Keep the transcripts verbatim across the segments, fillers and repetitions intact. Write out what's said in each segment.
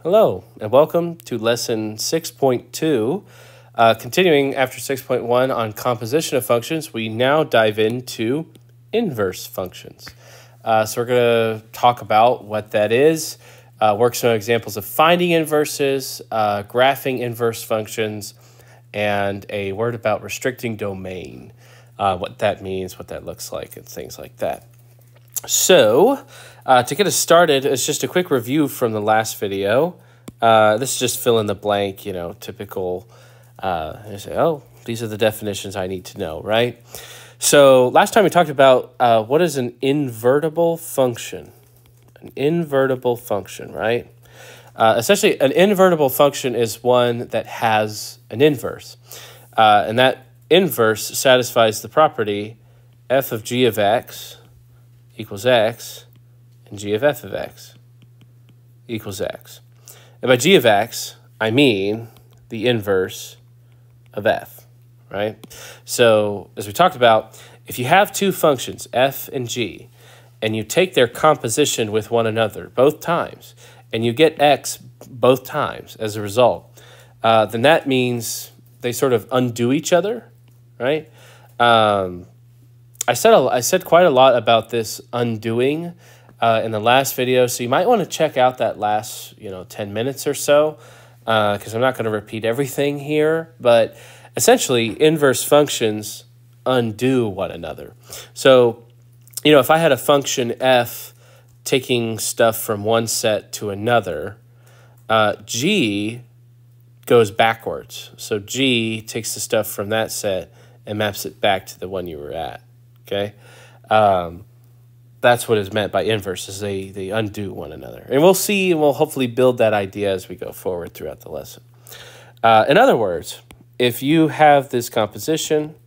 Hello, and welcome to lesson six point two. Uh, continuing after six point one on composition of functions, we now dive into inverse functions. Uh, so we're going to talk about what that is, uh, work some examples of finding inverses, uh, graphing inverse functions, and a word about restricting domain, uh, what that means, what that looks like, and things like that. So, uh, to get us started, it's just a quick review from the last video. Uh, this is just fill in the blank, you know, typical, uh, I say, oh, these are the definitions I need to know, right? So, last time we talked about uh, what is an invertible function. An invertible function, right? Uh, essentially, an invertible function is one that has an inverse. Uh, and that inverse satisfies the property f of g of x equals x, and g of f of x equals x. And by g of x, I mean the inverse of f, right? So, as we talked about, if you have two functions, f and g, and you take their composition with one another both times, and you get x both times as a result, uh, then that means they sort of undo each other, right? Um, I said a, I said quite a lot about this undoing uh, in the last video, so you might want to check out that last you know ten minutes or so, because uh, I'm not going to repeat everything here. But essentially, inverse functions undo one another. So, you know, if I had a function f taking stuff from one set to another, uh, g goes backwards. So g takes the stuff from that set and maps it back to the one you were at. Okay, um, that's what is meant by inverses. They they undo one another, and we'll see, and we'll hopefully build that idea as we go forward throughout the lesson. Uh, in other words, if you have this composition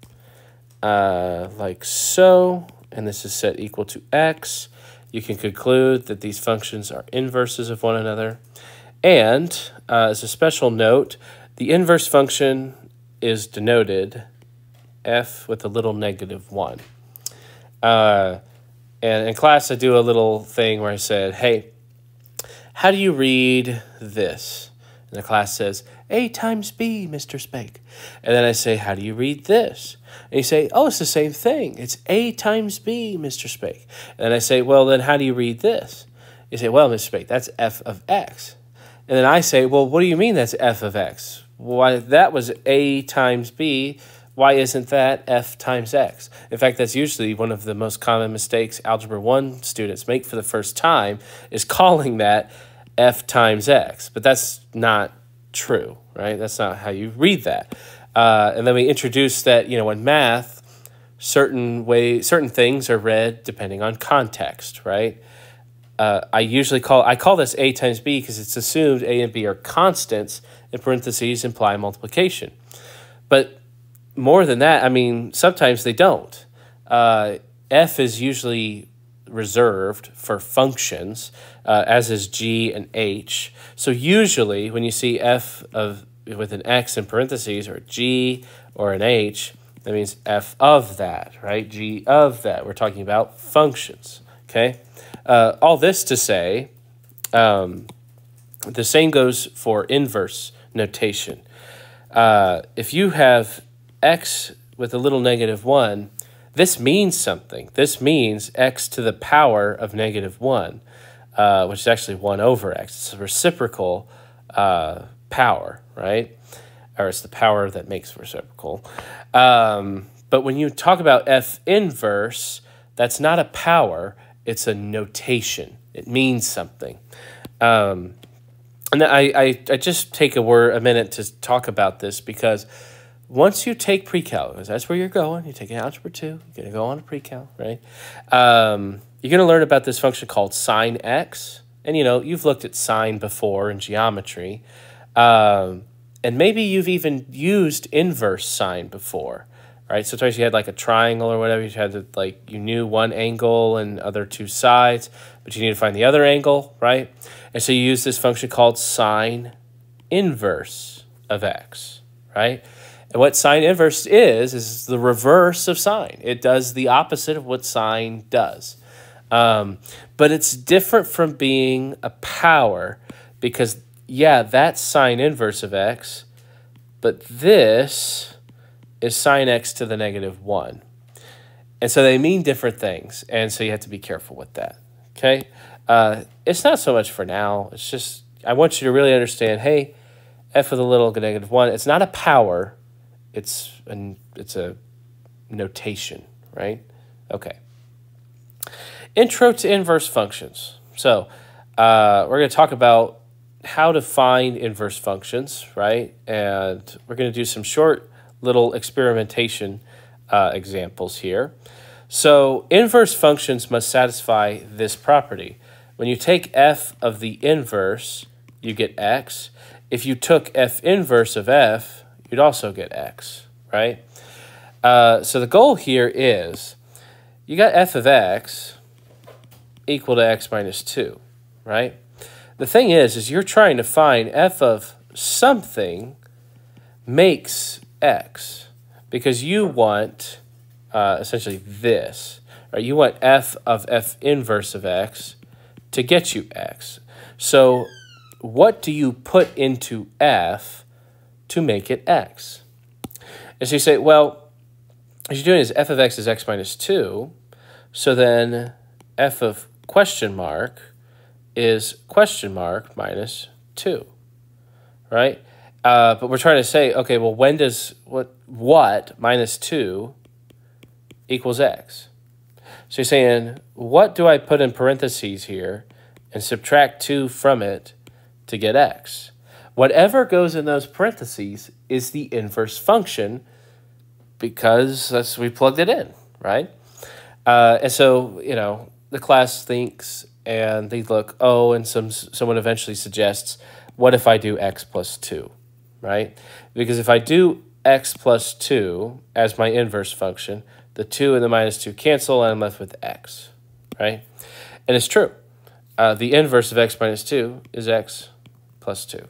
uh, like so, and this is set equal to x, you can conclude that these functions are inverses of one another. And uh, as a special note, the inverse function is denoted f with a little negative one. Uh, and in class, I do a little thing where I said, hey, how do you read this? And the class says, A times B, Mister Spake. And then I say, how do you read this? And you say, oh, it's the same thing. It's A times B, Mister Spake. And then I say, well, then how do you read this? You say, well, Mister Spake, that's f of x. And then I say, well, what do you mean that's f of x? Why, that was A times B. Why isn't that f times x? In fact, that's usually one of the most common mistakes Algebra one students make for the first time, is calling that f times x. But that's not true, right? That's not how you read that. Uh, and then we introduced that, you know, in math, certain way, certain things are read depending on context, right? Uh, I usually call, I call this a times b because it's assumed a and b are constants, in parentheses imply multiplication. But more than that, I mean, sometimes they don't. Uh, f is usually reserved for functions, uh, as is g and h. So usually when you see f of with an x in parentheses, or g or an h, that means f of that, right? G of that. We're talking about functions, okay? Uh, all this to say, um, the same goes for inverse notation. Uh, if you have x with a little negative one, this means something. This means x to the power of negative one, uh, which is actually one over x. It's a reciprocal uh, power, right? Or it's the power that makes reciprocal. Um, but when you talk about f inverse, that's not a power, it's a notation. It means something. Um, and I, I, I just take a, word, a minute to talk about this, because once you take pre-calculus, that's where you're going. You're taking algebra two. You're going to go on to pre-cal, right? Um, you're going to learn about this function called sine x. And, you know, you've looked at sine before in geometry. Um, and maybe you've even used inverse sine before, right? Sometimes you had like a triangle or whatever. You had to, like, you knew one angle and other two sides, but you need to find the other angle, right? And so you use this function called sine inverse of x, right? And what sine inverse is, is the reverse of sine. It does the opposite of what sine does. Um, but it's different from being a power, because yeah, that's sine inverse of x, but this is sine x to the negative one. And so they mean different things, and so you have to be careful with that, okay? Uh, it's not so much for now. It's just, I want you to really understand, hey, f with a little negative one, it's not a power, it's an, it's a notation, right? Okay. Intro to inverse functions. So uh, we're going to talk about how to find inverse functions, right? And we're going to do some short little experimentation uh, examples here. So inverse functions must satisfy this property. When you take f of the inverse, you get x. If you took f inverse of f, you'd also get x, right? Uh, so the goal here is you got f of x equal to x minus two, right? The thing is, is you're trying to find f of something makes x because you want uh, essentially this, right? You want f of f inverse of x to get you x. So what do you put into f to make it x? And so you say, well, what you're doing is f of x is x minus two, so then f of question mark is question mark minus two, right? Uh, but we're trying to say, okay, well, when does what what minus two equals x? So you're saying, what do I put in parentheses here and subtract two from it to get x? Whatever goes in those parentheses is the inverse function because that's we plugged it in, right? Uh, and so, you know, the class thinks and they look, oh, and some someone eventually suggests, what if I do x plus two, right? Because if I do x plus two as my inverse function, the two and the minus two cancel, and I'm left with x, right? And it's true. Uh, the inverse of x minus two is x plus two.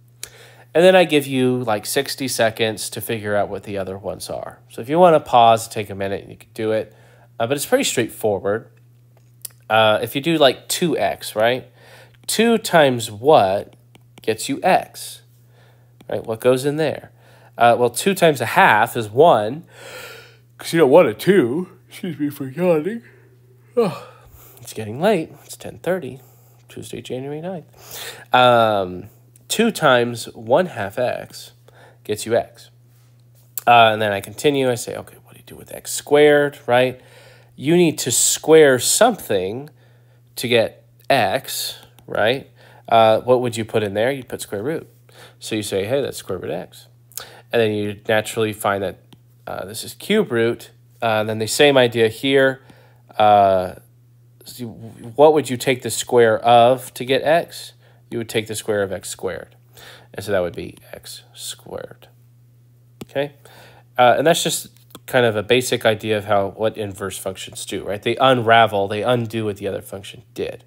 And then I give you like sixty seconds to figure out what the other ones are. So if you want to pause, take a minute, you can do it. Uh, but it's pretty straightforward. Uh, if you do like two x, right? two times what gets you x, right? What goes in there? Uh, well, two times a half is one, because you don't want a two. Excuse me for yawning. Oh, it's getting late. It's ten thirty, Tuesday, January ninth. Um, two times one half x gets you x. Uh, and then I continue. I say, okay, what do you do with x squared, right? You need to square something to get x, right? Uh, what would you put in there? You'd put square root. So you say, hey, that's square root x. And then you naturally find that uh, this is cube root. Uh, and then the same idea here. Uh, so what would you take the square of to get x? You would take the square of x squared. And so that would be x squared. Okay? Uh, and that's just kind of a basic idea of how what inverse functions do, right? They unravel, they undo what the other function did.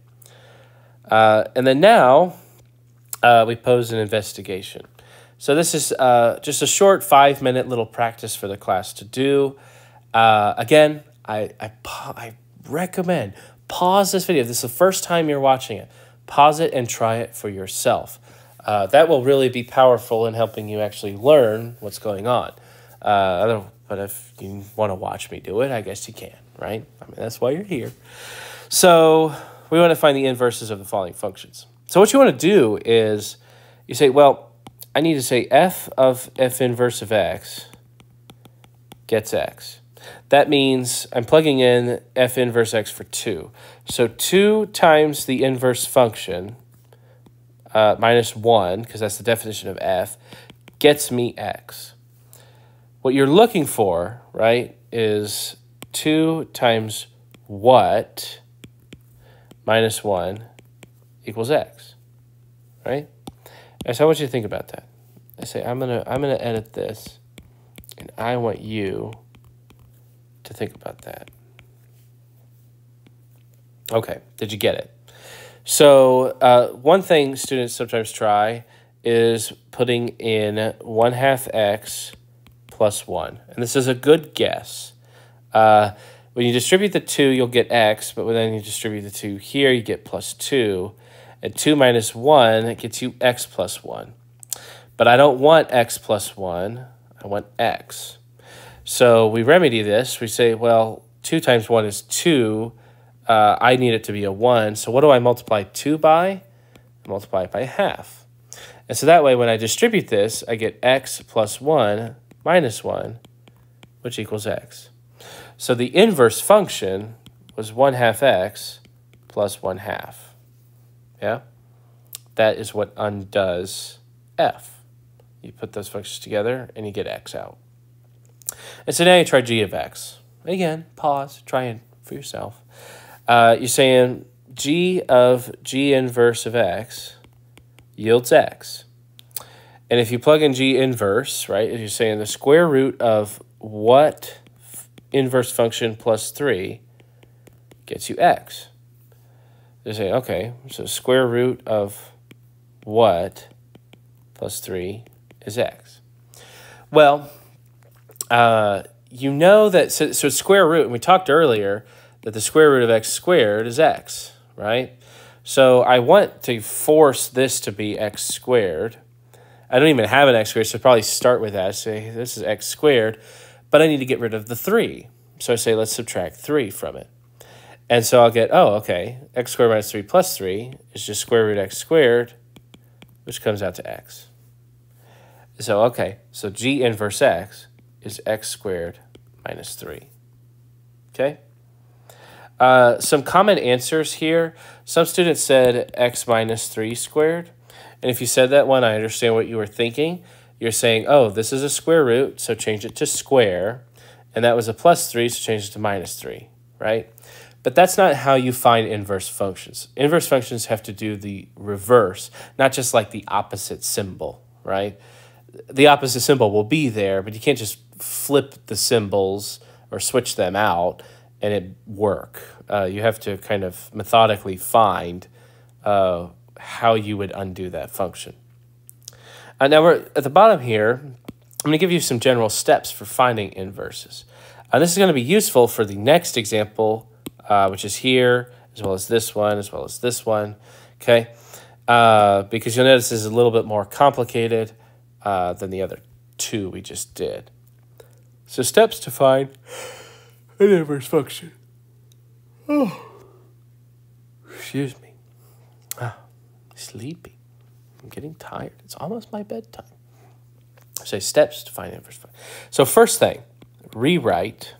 Uh, and then now uh, we pose an investigation. So this is uh, just a short five-minute little practice for the class to do. Uh, again, I, I, I recommend pause this video. If this is the first time you're watching it, pause it and try it for yourself. Uh, that will really be powerful in helping you actually learn what's going on. Uh, but if you want to watch me do it, I guess you can, right? I mean, that's why you're here. So we want to find the inverses of the following functions. So what you want to do is you say, well, I need to say f of f inverse of x gets x. That means I'm plugging in f inverse x for two. So two times the inverse function uh, minus one, because that's the definition of f, gets me x. What you're looking for, right, is two times what minus one equals x, right? And so I want you to think about that. I say, I'm gonna, I'm gonna edit this, and I want you to think about that. Okay, did you get it? So uh, one thing students sometimes try is putting in one half x plus one. And this is a good guess. Uh, when you distribute the two, you'll get x, but when then you distribute the two here, you get plus two. And two minus one, it gets you x plus one. But I don't want x plus one. I want x. So we remedy this. We say, well, two times one is two. Uh, I need it to be a one. So what do I multiply two by? I multiply it by half. And so that way, when I distribute this, I get x plus one minus one, which equals x. So the inverse function was one half x plus one half. Yeah? That is what undoes f. You put those functions together, and you get x out. And so now you try g of x. Again, pause, try it for yourself. Uh, you're saying g of g inverse of x yields x. And if you plug in g inverse, right, you're saying the square root of what inverse function plus three gets you x. You're saying, okay, so square root of what plus three is x. Well, uh, you know that, so, so square root, and we talked earlier that the square root of x squared is x, right? So I want to force this to be x squared. I don't even have an x squared, so I'll probably start with that. Say this is x squared, but I need to get rid of the three. So I say let's subtract three from it. And so I'll get, oh, okay, x squared minus three plus three is just square root x squared, which comes out to x. So, okay, so g inverse x is x squared minus three. Okay? Uh, some common answers here. Some students said x minus three squared. And if you said that one, I understand what you were thinking. You're saying, oh, this is a square root, so change it to square. And that was a plus three, so change it to minus three, right? But that's not how you find inverse functions. Inverse functions have to do the reverse, not just like the opposite symbol, right? The opposite symbol will be there, but you can't just flip the symbols or switch them out and it work. Uh, you have to kind of methodically find uh, how you would undo that function. Uh, now we're at the bottom here. I'm going to give you some general steps for finding inverses. Uh, this is going to be useful for the next example, uh, which is here, as well as this one, as well as this one, okay? Uh, because you'll notice this is a little bit more complicated uh, than the other two we just did. So steps to find an inverse function. Oh, excuse me. Ah, sleepy. I'm getting tired. It's almost my bedtime. Say steps to find inverse function. So first thing, rewrite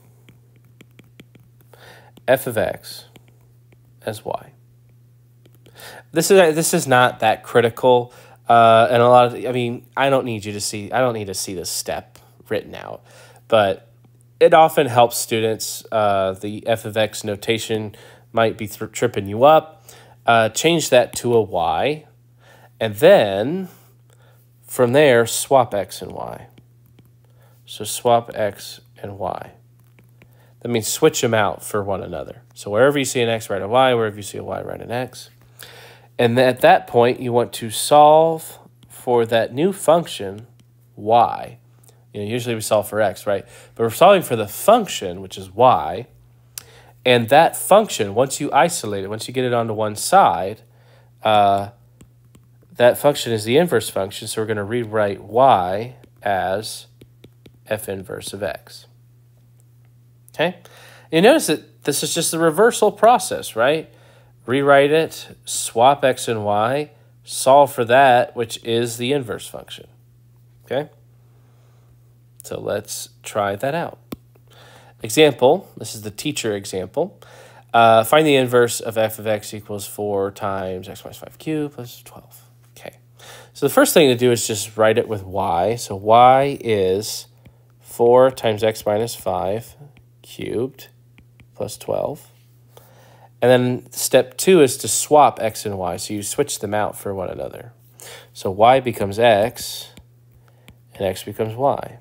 f of x as y. This is this is not that critical, uh, and a lot of I mean I don't need you to see I don't need to see this step written out, but it often helps students. Uh, the f of x notation might be th tripping you up. Uh, change that to a y, and then from there swap x and y. So swap x and y. That means switch them out for one another. So wherever you see an x, write a y. Wherever you see a y, write an x. And at that point, you want to solve for that new function, y. You know, usually we solve for x, right? But we're solving for the function, which is y. And that function, once you isolate it, once you get it onto one side, uh, that function is the inverse function. So we're going to rewrite y as f inverse of x. Okay? You notice that this is just the reversal process, right? Rewrite it, swap x and y, solve for that, which is the inverse function. Okay? So let's try that out. Example, this is the teacher example. Uh, find the inverse of f of x equals four times x minus five cubed plus twelve. Okay. So the first thing to do is just write it with y. So y is four times x minus five cubed plus twelve. And then step two is to swap x and y. So you switch them out for one another. So y becomes x and x becomes y.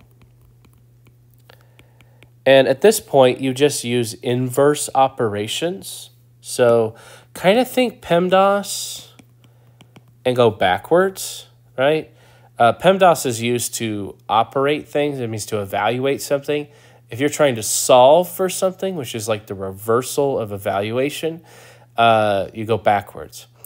And at this point, you just use inverse operations. So kind of think PEMDAS and go backwards, right? Uh, PEMDAS is used to operate things. It means to evaluate something. If you're trying to solve for something, which is like the reversal of evaluation, uh, you go backwards.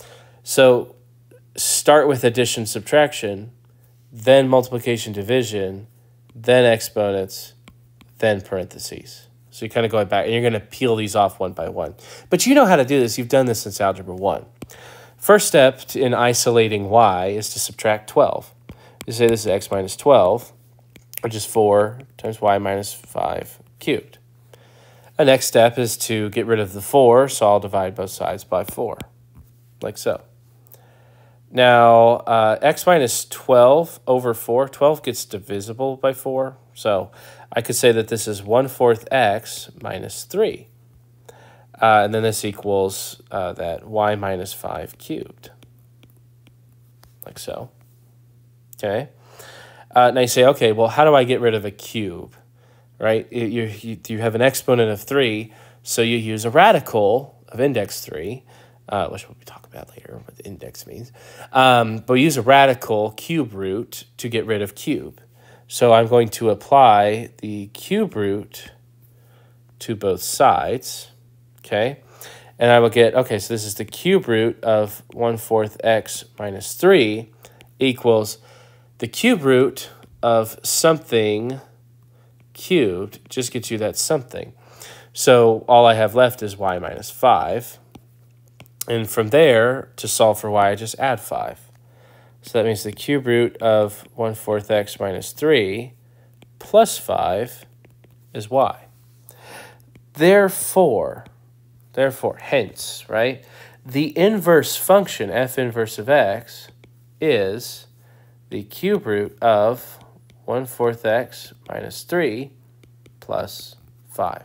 So start with addition, subtraction, then multiplication, division, then exponents, then parentheses. So you're kind of going back, and you're going to peel these off one by one. But you know how to do this. You've done this since Algebra one. First step in isolating y is to subtract twelve. You say this is x minus twelve, which is four times y minus five cubed. The next step is to get rid of the four, so I'll divide both sides by four, like so. Now, uh, x minus twelve over four, twelve gets divisible by four, so I could say that this is one fourth x minus three. Uh, and then this equals uh, that y minus five cubed, like so. Okay. Uh, now you say, okay, well, how do I get rid of a cube, right? You, you, you have an exponent of three, so you use a radical of index three, uh, which we'll talk about later, what the index means. Um, but we use a radical cube root to get rid of cube. So I'm going to apply the cube root to both sides, okay? And I will get, okay, so this is the cube root of one fourth x minus three equals the cube root of something cubed, just gets you that something. So all I have left is y minus five. And from there, to solve for y, I just add five. So that means the cube root of one fourth x minus three plus five is y. Therefore, therefore, hence, right, the inverse function, f inverse of x, is the cube root of one fourth x minus three plus five.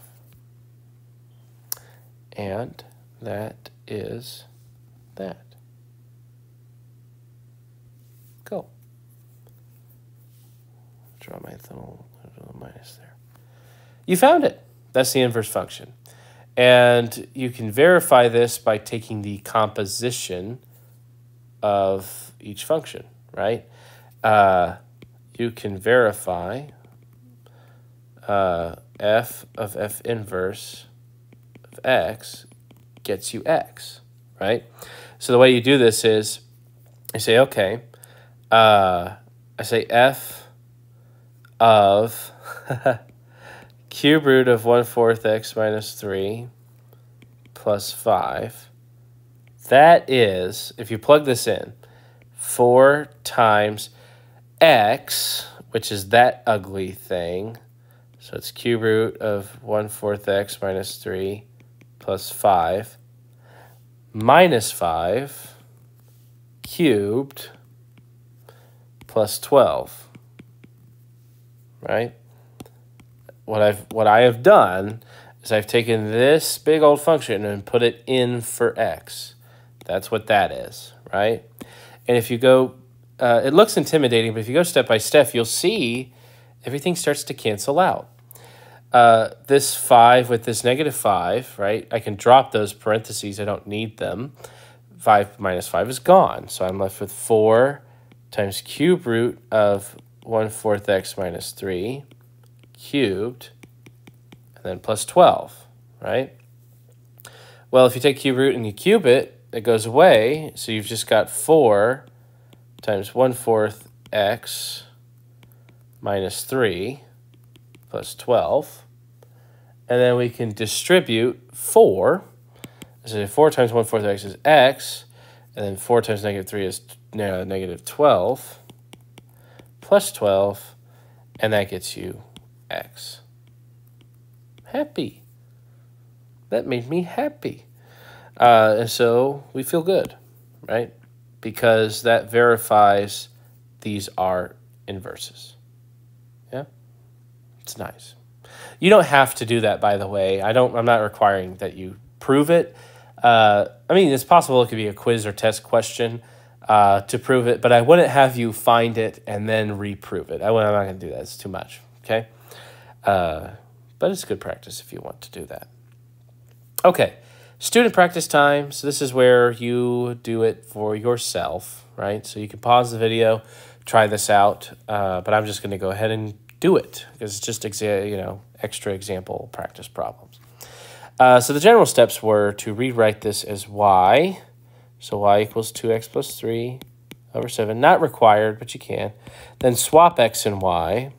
And that is that. Go. Draw my little, little minus there. You found it. That's the inverse function. And you can verify this by taking the composition of each function, right? Uh, you can verify uh, f of f inverse of x gets you x, right? So the way you do this is I say, okay, uh, I say f of cube root of one fourth x minus three plus five. That is, if you plug this in, four times x, which is that ugly thing. So it's cube root of one fourth x minus three plus five minus five cubed plus twelve, right? What I've what I have done is I've taken this big old function and put it in for x. That's what that is, right? And if you go, uh, it looks intimidating, but if you go step by step, you'll see everything starts to cancel out. Uh, this five with this negative five, right? I can drop those parentheses. I don't need them. five minus five is gone. So I'm left with four times cube root of one fourth x minus three cubed, and then plus twelve, right? Well, if you take cube root and you cube it, it goes away. So you've just got four times one fourth x minus three plus twelve. And then we can distribute four. So four times one fourth x is x. And then four times negative three is uh, negative twelve plus twelve. And that gets you x. Happy. That made me happy. Uh, and so we feel good, right? Because that verifies these are inverses. Yeah? It's nice. You don't have to do that, by the way. I don't, I'm not requiring that you prove it. Uh, I mean, it's possible it could be a quiz or test question uh, to prove it, but I wouldn't have you find it and then reprove it. I, I'm not going to do that. It's too much, okay? Uh, but it's good practice if you want to do that. Okay, student practice time. So this is where you do it for yourself, right? So you can pause the video, try this out, uh, but I'm just going to go ahead and do it because it's just exa you know extra example practice problems. Uh, so the general steps were to rewrite this as y So y equals two x plus three over seven. Not required, but you can. Then swap x and y,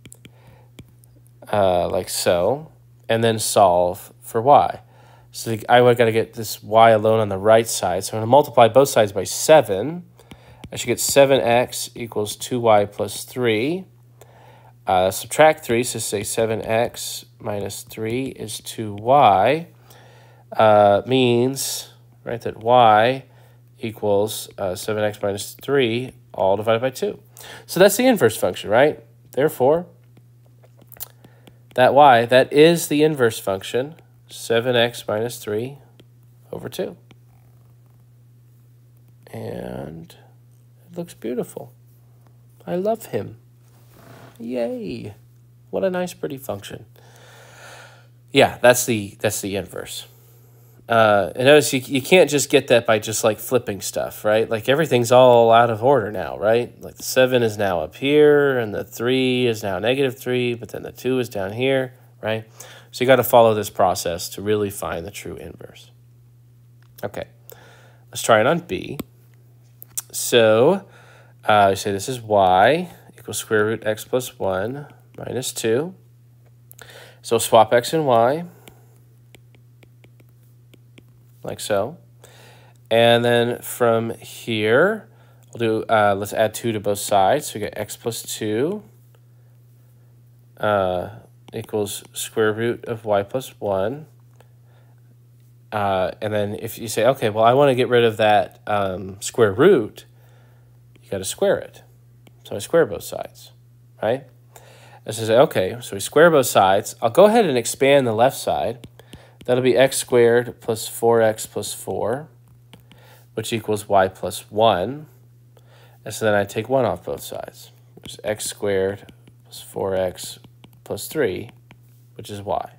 uh, like so, and then solve for y. So I got to get this y alone on the right side. So I'm going to multiply both sides by seven. I should get seven x equals two y plus three. Uh, subtract three, so say seven x minus three is two y. Uh, means, right, that y equals uh, seven x minus three, all divided by two. So that's the inverse function, right? Therefore, that y, that is the inverse function, seven x minus three over two. And it looks beautiful. I love him. Yay. What a nice, pretty function. Yeah, that's the, that's the inverse. Uh, and notice you, you can't just get that by just like flipping stuff, right? Like everything's all out of order now, right? Like the seven is now up here and the three is now negative three, but then the two is down here, right? So you got to follow this process to really find the true inverse. Okay, let's try it on B. So uh, we say this is y equals square root x plus one minus two. So swap x and y, like so. And then from here, we'll do, uh, let's add two to both sides. So we get x plus two uh, equals square root of y plus one. Uh, and then if you say, okay, well, I want to get rid of that um, square root, you got to square it. So I square both sides, right? And so I say, okay, so we square both sides. I'll go ahead and expand the left side. That'll be x squared plus four x plus four, which equals y plus one. And so then I take one off both sides, which is x squared plus four x plus three, which is y.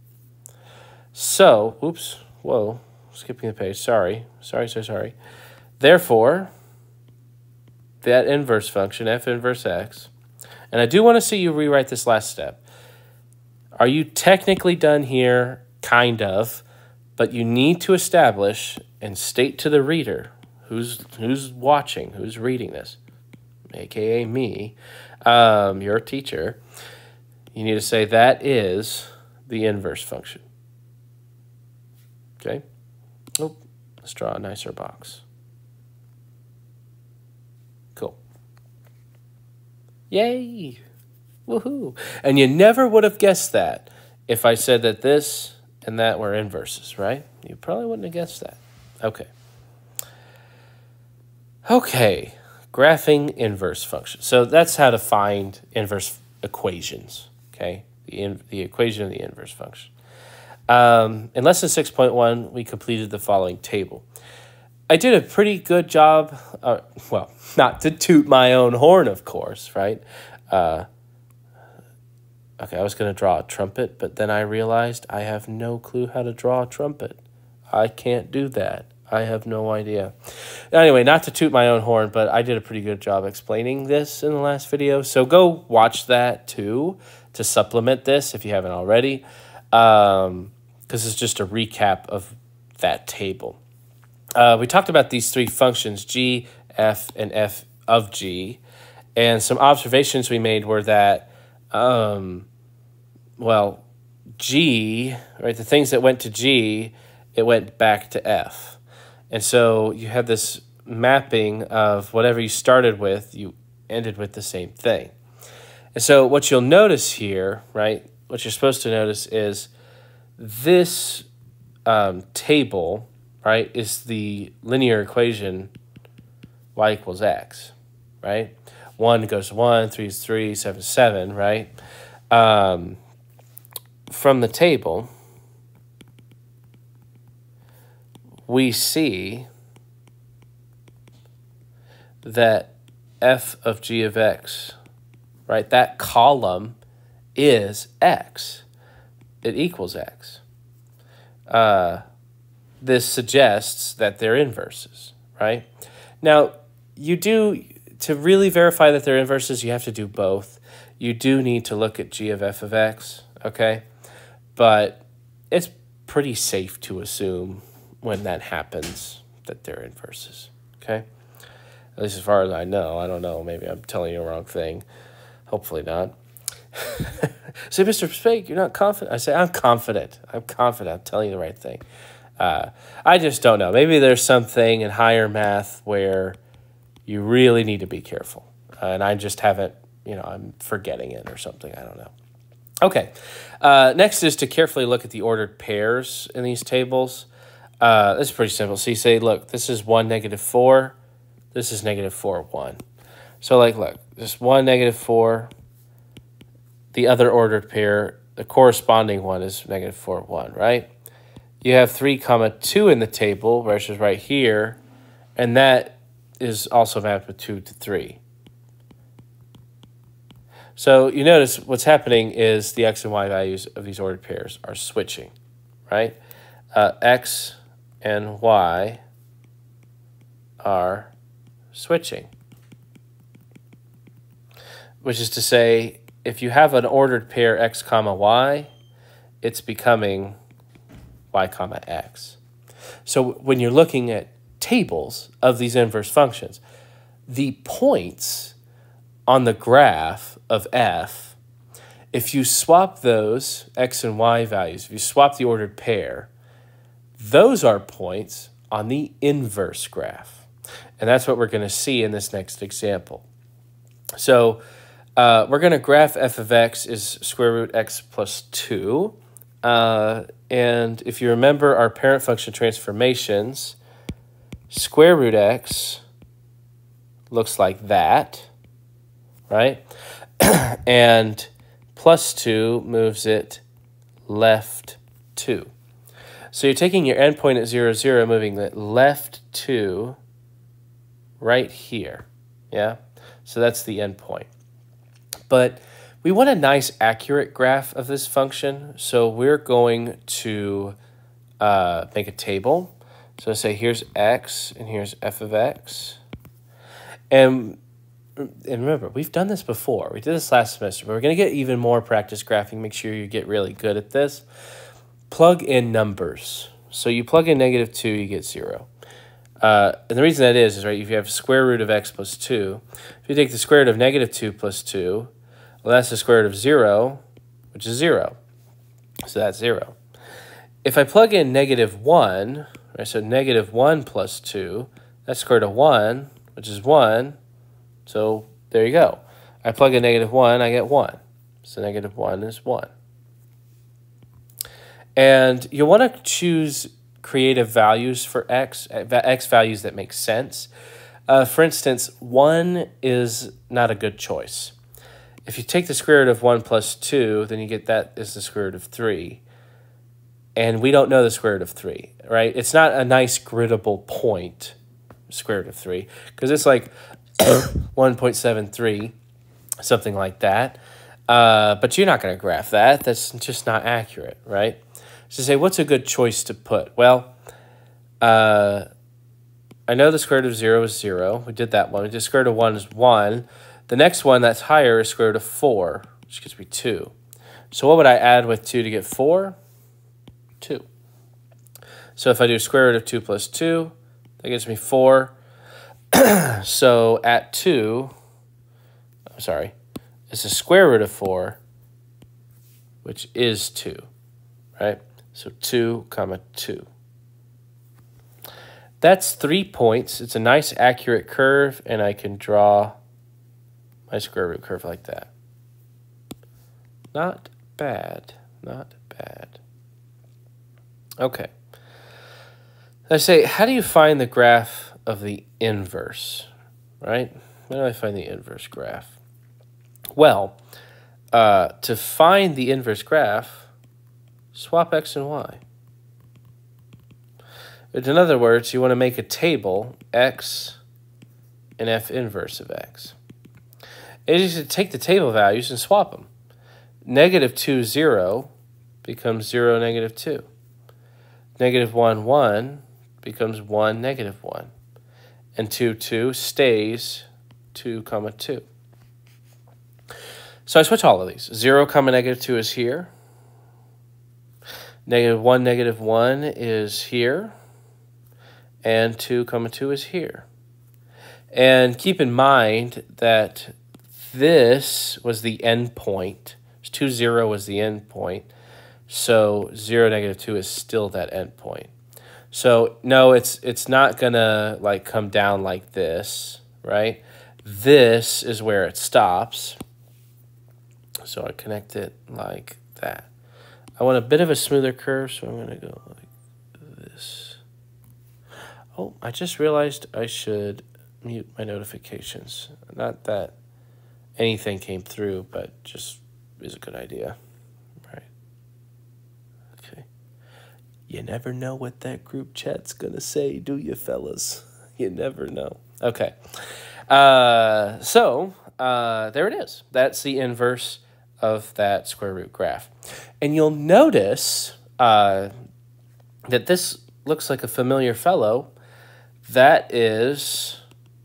So, oops, whoa, skipping the page, sorry, sorry, sorry, sorry. Therefore, that inverse function, f inverse x, and I do want to see you rewrite this last step. Are you technically done here? Kind of, but you need to establish and state to the reader who's who's watching, who's reading this, aka me, um, your teacher. You need to say that is the inverse function. Okay. Oh, let's draw a nicer box. Cool. Yay! Woohoo! And you never would have guessed that if I said that this and that were inverses, right? You probably wouldn't have guessed that. Okay. Okay, graphing inverse functions. So that's how to find inverse equations, okay? The, in, the equation of the inverse function. Um, in lesson six point one, we completed the following table. I did a pretty good job, uh, well, not to toot my own horn, of course, right? Uh, Okay, I was going to draw a trumpet, but then I realized I have no clue how to draw a trumpet. I can't do that. I have no idea. Anyway, not to toot my own horn, but I did a pretty good job explaining this in the last video. So go watch that too to supplement this if you haven't already. Um, this is just a recap of that table. Uh, we talked about these three functions, g, f, and f of g. And some observations we made were that Um, well, G, right, the things that went to G, it went back to F. And so you have this mapping of whatever you started with, you ended with the same thing. And so what you'll notice here, right, what you're supposed to notice is this um, table, right, is the linear equation y equals x, right? one goes to one, three is three, seven is seven, right? Um, from the table, we see that f of g of x, right, that column is x. It equals x. Uh, this suggests that they're inverses, right? Now, you do... To really verify that they're inverses, you have to do both. You do need to look at g of f of x, okay? But it's pretty safe to assume when that happens that they're inverses, okay? At least as far as I know. I don't know. Maybe I'm telling you the wrong thing. Hopefully not. Say, Mister Spake, you're not confident. I say, I'm confident. I'm confident. I'm telling you the right thing. Uh, I just don't know. Maybe there's something in higher math where you really need to be careful. Uh, and I just haven't, you know, I'm forgetting it or something. I don't know. Okay. Uh, next is to carefully look at the ordered pairs in these tables. Uh, this is pretty simple. So you say, look, this is one, negative four. This is negative four, one. So, like, look, this one, negative four. The other ordered pair, the corresponding one is negative four, one, right? You have three comma two in the table, which is right here, and that is also mapped with two to three. So you notice what's happening is the x and y values of these ordered pairs are switching, right? Uh, x and y are switching, which is to say, if you have an ordered pair x comma y, it's becoming y comma x. So when you're looking at tables of these inverse functions, the points on the graph of f, if you swap those x and y values, if you swap the ordered pair, those are points on the inverse graph. And that's what we're going to see in this next example. So Uh, we're going to graph f of x is square root x plus two. Uh, and if you remember our parent function transformations, square root x looks like that, right? And plus two moves it left two. So you're taking your endpoint at zero, zero, moving the left two right here, yeah? So that's the endpoint. But we want a nice accurate graph of this function, so we're going to uh, make a table. So say here's x and here's f of x. And, and remember, we've done this before. We did this last semester, but we're going to get even more practice graphing. Make sure you get really good at this. Plug in numbers. So you plug in negative two, you get zero. Uh, and the reason that is, is right, if you have square root of x plus two, if you take the square root of negative two plus two, well, that's the square root of zero, which is zero. So that's zero. If I plug in negative one, right, so negative one plus two, that's square root of one, which is one. So there you go. I plug in negative one, I get one. So negative one is one. And you'll want to choose creative values for x, x values that make sense. Uh, for instance, one is not a good choice. If you take the square root of one plus two, then you get that is the square root of three. And we don't know the square root of three, right? It's not a nice griddable point, square root of three, because it's like one point seven three, something like that. Uh, but you're not going to graph that. That's just not accurate, right? So say, what's a good choice to put? Well, uh, I know the square root of zero is zero. We did that one. We did square root of one is one. The next one that's higher is square root of four, which gives me two. So what would I add with two to get four? two. So if I do square root of two plus two, that gives me four. So at two, I'm sorry, it's the square root of four, which is two, right? So two comma two. That's three points. It's a nice accurate curve, and I can draw my square root curve like that. Not bad, not bad. Okay. I say, how do you find the graph of the inverse, right? How do I find the inverse graph? Well, uh, to find the inverse graph, swap x and y. In other words, you want to make a table, x and f inverse of x. And you should take the table values and swap them. Negative two, zero becomes zero, negative two. Negative one, one becomes one, negative one. And two, two stays two, comma two. So I switch all of these. zero, comma negative two is here. Negative one, negative one is here. and two comma two is here. And keep in mind that this was the end point. two, zero was the end point. So zero, negative two is still that end point. So no, it's it's not gonna like come down like this, right? This is where it stops. So I connect it like that. I want a bit of a smoother curve, so I'm gonna go like this. Oh, I just realized I should mute my notifications. Not that anything came through, but just is a good idea. Right. Okay. You never know what that group chat's gonna say, do you, fellas? You never know. Okay. Uh, so uh, there it is. That's the inverse of that square root graph. And you'll notice uh, that this looks like a familiar fellow. That is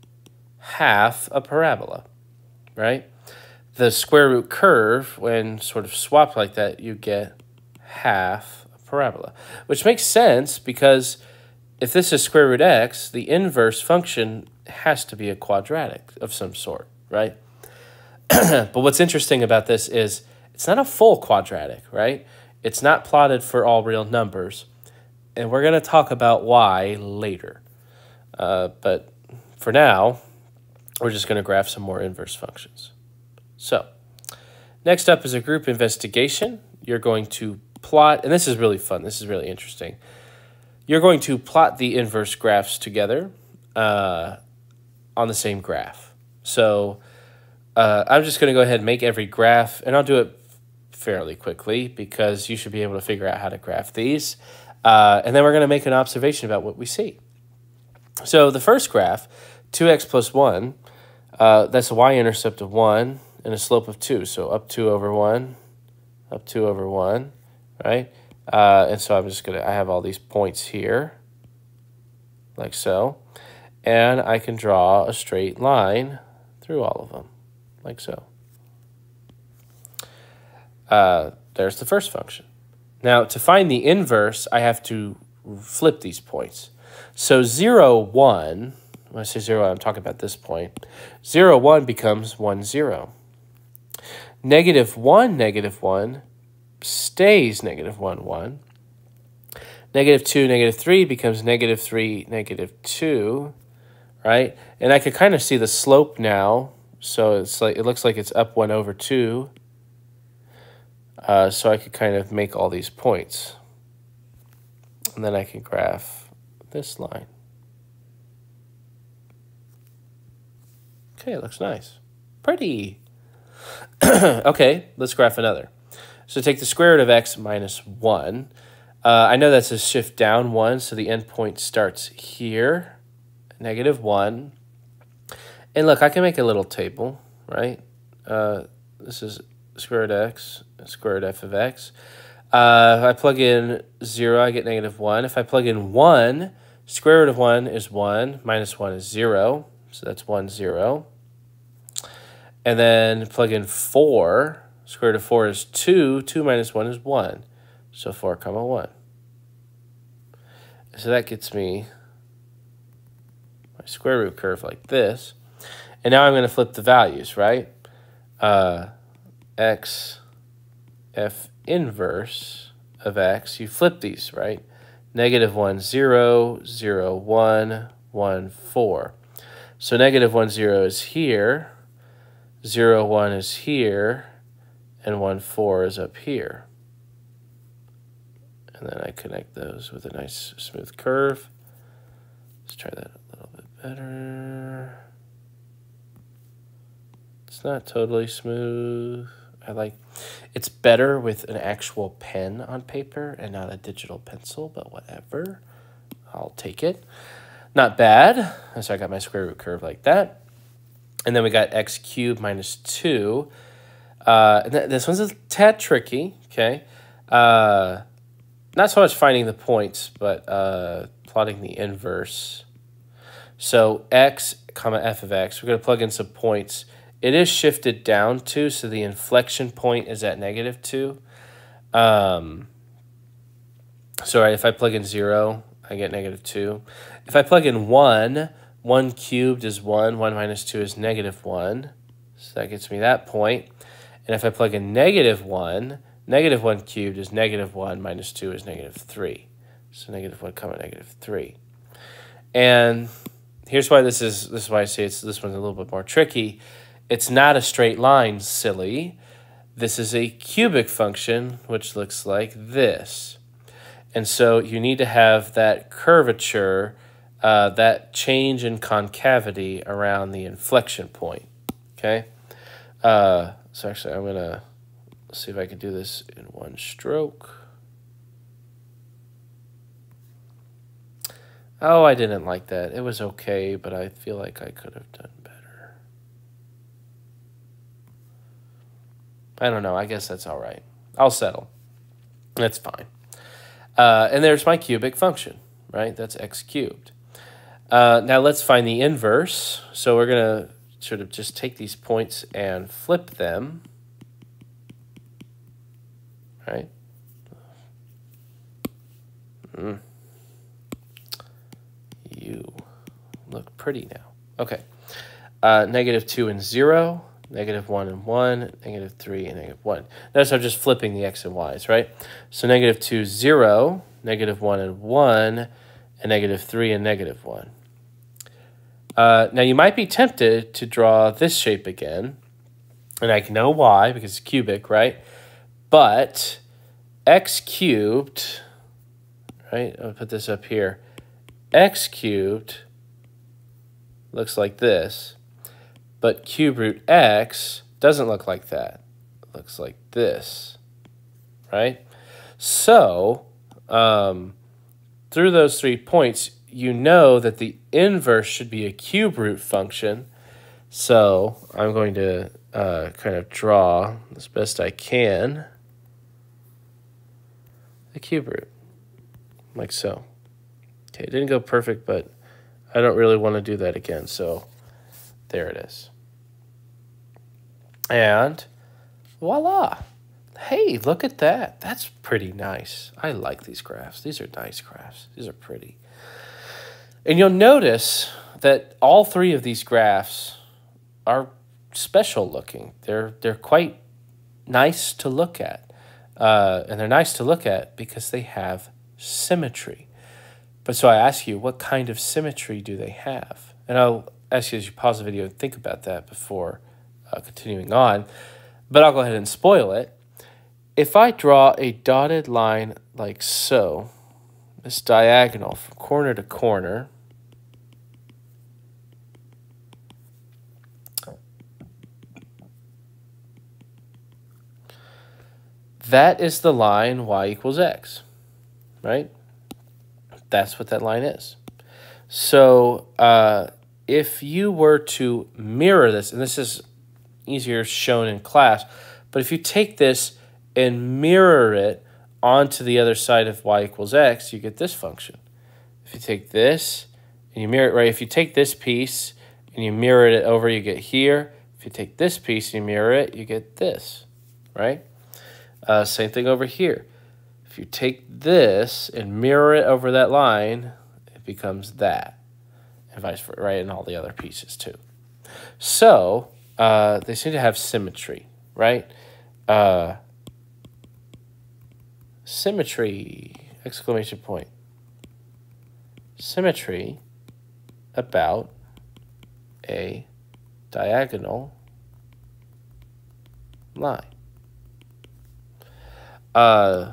half a parabola, right? The square root curve, when sort of swapped like that, you get half a parabola, which makes sense because if this is square root x, the inverse function has to be a quadratic of some sort, right? But what's interesting about this is it's not a full quadratic, right? It's not plotted for all real numbers, and we're going to talk about why later. Uh, but for now, we're just going to graph some more inverse functions. So next up is a group investigation. You're going to plot, and this is really fun. This is really interesting. You're going to plot the inverse graphs together uh, on the same graph. So uh, I'm just going to go ahead and make every graph, and I'll do it fairly quickly because you should be able to figure out how to graph these. Uh, and then we're going to make an observation about what we see. So the first graph, two x plus one, uh, that's a y-intercept of one and a slope of two. So up two over one, up two over one, right? Uh, and so I'm just going to, I have all these points here, like so. And I can draw a straight line through all of them, like so. Uh, there's the first function. Now, to find the inverse, I have to flip these points. So zero, one, when I say zero, I'm talking about this point. zero, one becomes one, zero. Negative one, negative one stays negative one, one. Negative two, negative three becomes negative three, negative two, right? And I could kind of see the slope now. So it's like it looks like it's up one over two. Uh, so I could kind of make all these points. And then I can graph this line. Okay, it looks nice. Pretty. Okay, let's graph another. So take the square root of x minus one. Uh, I know that's a shift down one, so the endpoint starts here, negative one. And look, I can make a little table, right? Uh, this is square root x, square root f of x. Uh, if I plug in zero, I get negative one. If I plug in one, square root of one is one, minus one is zero. So that's one, zero. And then plug in four. Square root of four is two. two minus one is one. So four comma one. So that gets me my square root curve like this. And now I'm going to flip the values, right? Uh, x, f inverse of x. You flip these, right? Negative one, zero, zero, one, one, four. So negative one, zero is here. zero, one is here. And one, four is up here. And then I connect those with a nice smooth curve. Let's try that a little bit better. It's not totally smooth. I like, it's better with an actual pen on paper and not a digital pencil, but whatever. I'll take it. Not bad. So I got my square root curve like that. And then we got x cubed minus two. Uh, th this one's a tad tricky, okay? Uh, not so much finding the points, but uh, plotting the inverse. So x comma f of x, we're going to plug in some points. It is shifted down two, so the inflection point is at negative two. Um, so right, if I plug in zero, I get negative two. if I plug in one, one cubed is one, one minus two is negative one. So that gets me that point. And if I plug in negative one, negative one cubed is negative one minus two is negative three. So negative one comma negative three. And here's why this is, this is why I say it's, this one's a little bit more tricky. It's not a straight line, silly. This is a cubic function, which looks like this. And so you need to have that curvature, uh, that change in concavity around the inflection point, okay? Uh, so actually, I'm going to see if I can do this in one stroke. Oh, I didn't like that. It was okay, but I feel like I could have done better. I don't know. I guess that's all right. I'll settle. That's fine. Uh, and there's my cubic function, right? That's x cubed. Uh, now let's find the inverse. So we're going to sort of just take these points and flip them, right? Mm. You look pretty now. Okay. Uh, negative two and zero, negative one and one, negative three and negative one. Notice I'm just flipping the x and y's, right? So negative two, zero, negative one and one, and negative three and negative one. Uh, now you might be tempted to draw this shape again, and I know why, because it's cubic, right? But x cubed, right? I'll put this up here. X cubed looks like this, but cube root x doesn't look like that. It looks like this, right? So um, through those three points, you know that the inverse should be a cube root function. So I'm going to uh, kind of draw as best I can the cube root, like so. Okay, it didn't go perfect, but I don't really want to do that again, so there it is. And voila. Hey, look at that. That's pretty nice. I like these graphs. These are nice graphs. These are pretty. And you'll notice that all three of these graphs are special looking. They're, they're quite nice to look at. Uh, and they're nice to look at because they have symmetry. But so I ask you, what kind of symmetry do they have? And I'll ask you as you pause the video and think about that before uh, continuing on. But I'll go ahead and spoil it. If I draw a dotted line like so, this diagonal from corner to corner, that is the line y equals x, right? That's what that line is. So uh, if you were to mirror this, and this is easier shown in class, but if you take this and mirror it onto the other side of y equals x, you get this function. If you take this and you mirror it, right, if you take this piece and you mirror it over, you get here. If you take this piece and you mirror it, you get this, right? Uh, same thing over here. If you take this and mirror it over that line, it becomes that, and vice versa, right, and all the other pieces too. So uh, they seem to have symmetry, right? Uh, symmetry, exclamation point. Symmetry about a diagonal line. Uh,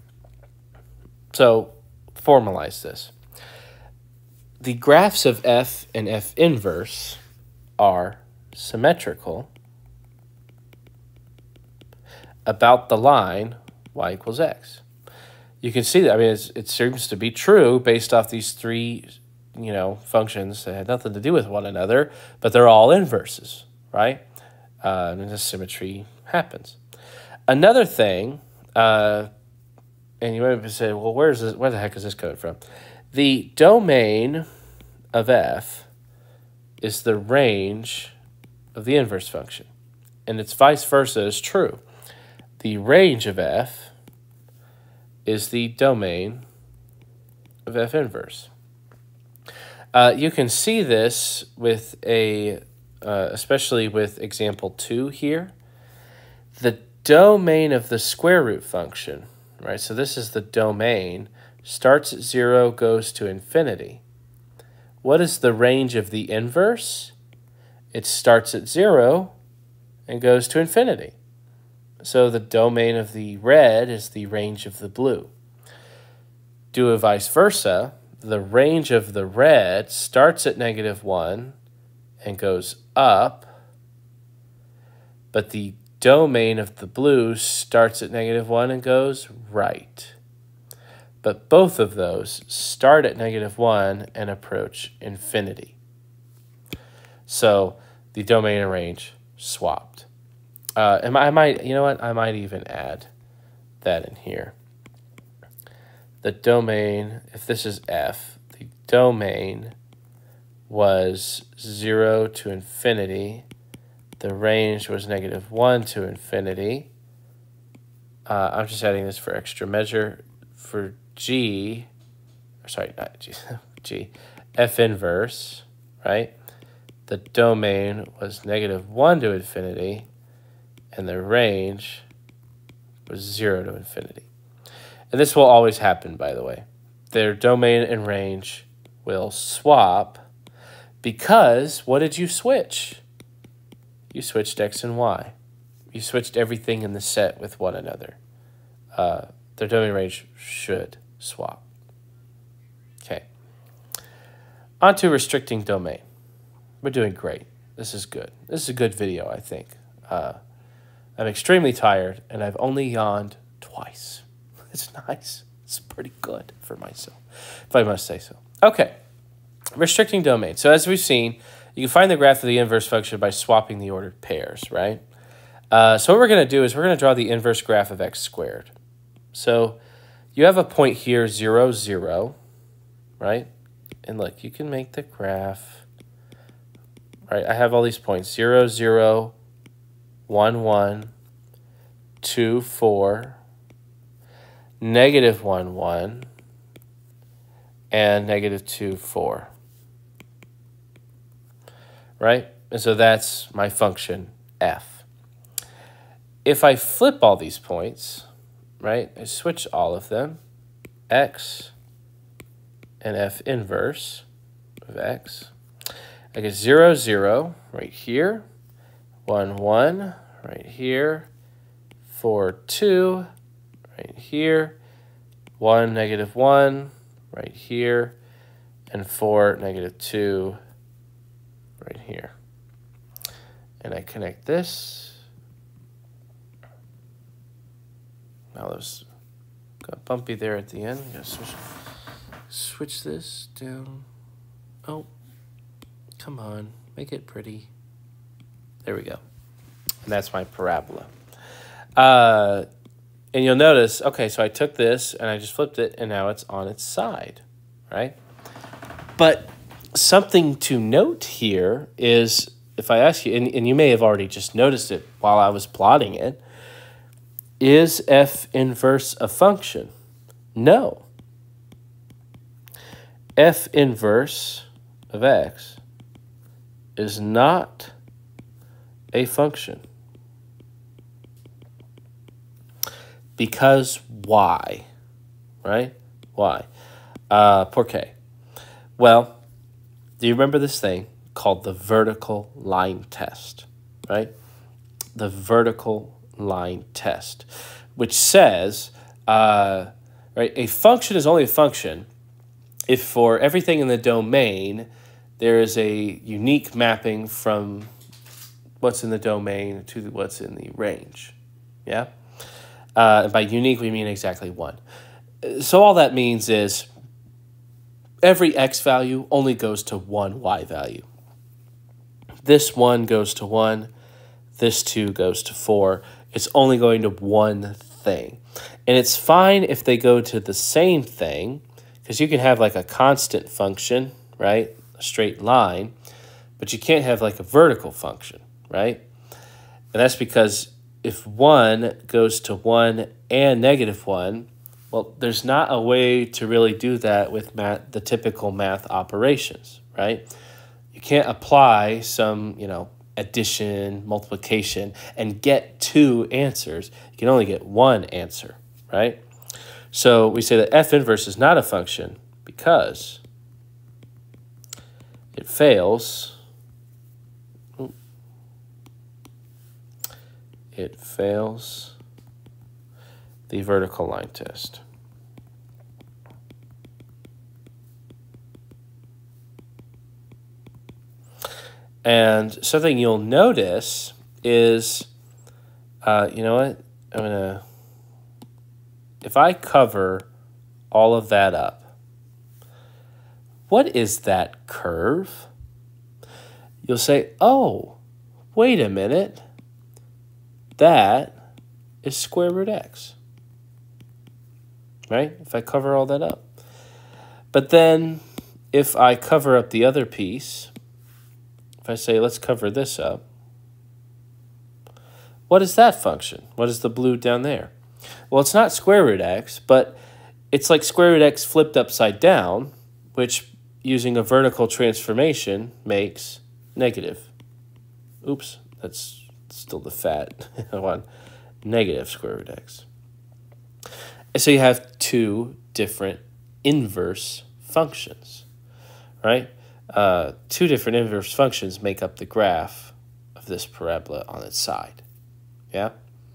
so formalize this. The graphs of f and f inverse are symmetrical about the line y equals x. You can see that. I mean, it's, it seems to be true based off these three, you know, functions that had nothing to do with one another, but they're all inverses, right? Uh, and the symmetry happens. Another thing, uh, and you might say, well, where's this, where the heck is this coming from? The domain of f is the range of the inverse function, and it's vice versa is true. The range of f is the domain of f inverse. Uh, you can see this with a, uh, especially with example two here. The domain of the square root function, right? So this is the domain, starts at zero, goes to infinity. What is the range of the inverse? It starts at zero and goes to infinity. So the domain of the red is the range of the blue. Do a vice versa. The range of the red starts at negative one and goes up, but the domain of the blue starts at negative one and goes right. But both of those start at negative one and approach infinity. So the domain and range swapped. Uh, and I might, you know what, I might even add that in here. The domain, if this is F, the domain was zero to infinity. The range was negative one to infinity. Uh, I'm just adding this for extra measure. For G, or sorry, not G, G, F inverse, right? The domain was negative one to infinity, and the range was zero to infinity. And this will always happen, by the way. Their domain and range will swap because what did you switch? You switched X and Y. You switched everything in the set with one another. Uh, their domain and range should swap. Okay. On to restricting domain. We're doing great. This is good. This is a good video, I think. Uh, I'm extremely tired, and I've only yawned twice. It's nice. It's pretty good for myself, if I must say so. Okay, restricting domain. So as we've seen, you can find the graph of the inverse function by swapping the ordered pairs, right? Uh, so what we're going to do is we're going to draw the inverse graph of x squared. So you have a point here, zero, zero, right? And look, you can make the graph, right? I have all these points, zero, zero, one, one, two, four, negative one, one, and negative two, four, right? And so that's my function f. If I flip all these points, right, I switch all of them, x and f inverse of x, I get zero, zero right here, one, one right here, four, two right here, one, negative one right here, and four, negative two right here. And I connect this. Now there's got bumpy there at the end. Gotta switch, switch this down. Oh, come on, make it pretty. There we go. And that's my parabola. Uh, and you'll notice, okay, so I took this and I just flipped it, and now it's on its side, right? But something to note here is, if I ask you, and, and you may have already just noticed it while I was plotting it, is f inverse a function? No. F inverse of x is not a function. Because why? Right? Why? Uh, por qué? Well, do you remember this thing called the vertical line test? Right? The vertical line test, which says, uh, right, a function is only a function if for everything in the domain there is a unique mapping from what's in the domain to what's in the range. Yeah? Uh, and by unique, we mean exactly one. So all that means is every x value only goes to one y value. This one goes to one. This two goes to four. It's only going to one thing. And it's fine if they go to the same thing, because you can have like a constant function, right? A straight line, but you can't have like a vertical function, right? And that's because if one goes to one and negative one, Well, there's not a way to really do that with math, the typical math operations, right? You can't apply some, you know, addition, multiplication, and get two answers. You can only get one answer, right? So we say that f inverse is not a function because it fails. It fails the vertical line test. And something you'll notice is, uh, you know what, I'm gonna, if I cover all of that up, what is that curve? You'll say, oh, wait a minute, that is square root x, right? If I cover all that up. But then if I cover up the other piece, if I say, let's cover this up, what is that function? What is the blue down there? Well, it's not square root x, but it's like square root x flipped upside down, which using a vertical transformation makes negative. Oops, that's still the fat one. Negative square root x. And so you have two different inverse functions, right? Uh, two different inverse functions make up the graph of this parabola on its side. Yeah?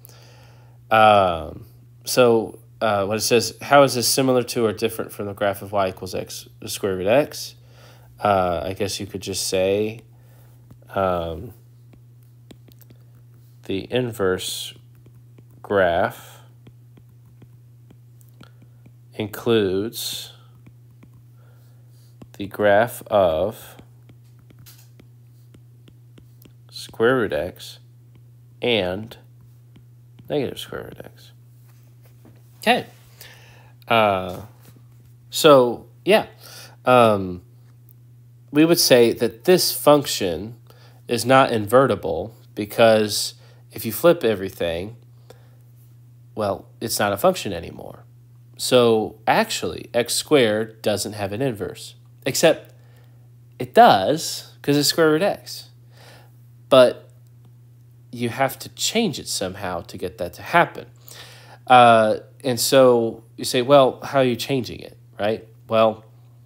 Um, so uh, when it says, how is this similar to or different from the graph of y equals x square root x? Uh, I guess you could just say um, the inverse graph includes the graph of square root x and negative square root x. Okay. Uh, so, yeah. Um, we would say that this function is not invertible because if you flip everything, well, it's not a function anymore. So, actually, x squared doesn't have an inverse. Except it does because it's square root x. But you have to change it somehow to get that to happen. Uh, and so you say, well, how are you changing it, right? Well,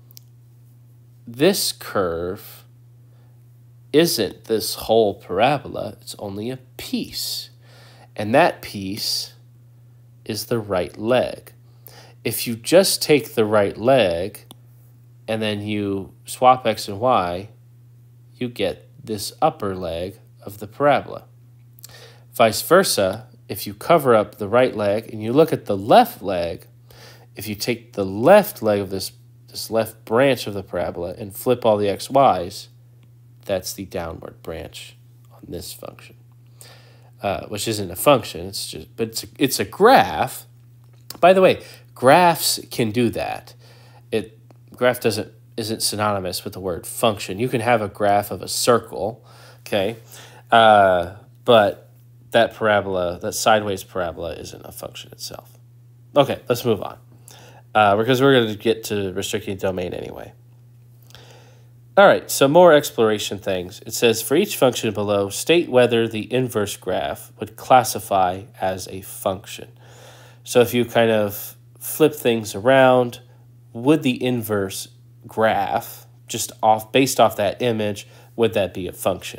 this curve isn't this whole parabola. It's only a piece. And that piece is the right leg. If you just take the right leg and then you swap x and y, you get this upper leg of the parabola. Vice versa, if you cover up the right leg and you look at the left leg, if you take the left leg of this, this left branch of the parabola and flip all the xy's, that's the downward branch on this function, uh, which isn't a function, it's just, but it's a, it's a graph. By the way, graphs can do that. It graph doesn't isn't synonymous with the word function. You can have a graph of a circle, okay, uh, but that parabola, that sideways parabola, isn't a function itself. Okay, let's move on uh, because we're going to get to restricting domain anyway. All right, so more exploration things. It says, for each function below, state whether the inverse graph would classify as a function. So if you kind of flip things around, would the inverse graph, just off based off that image, would that be a function?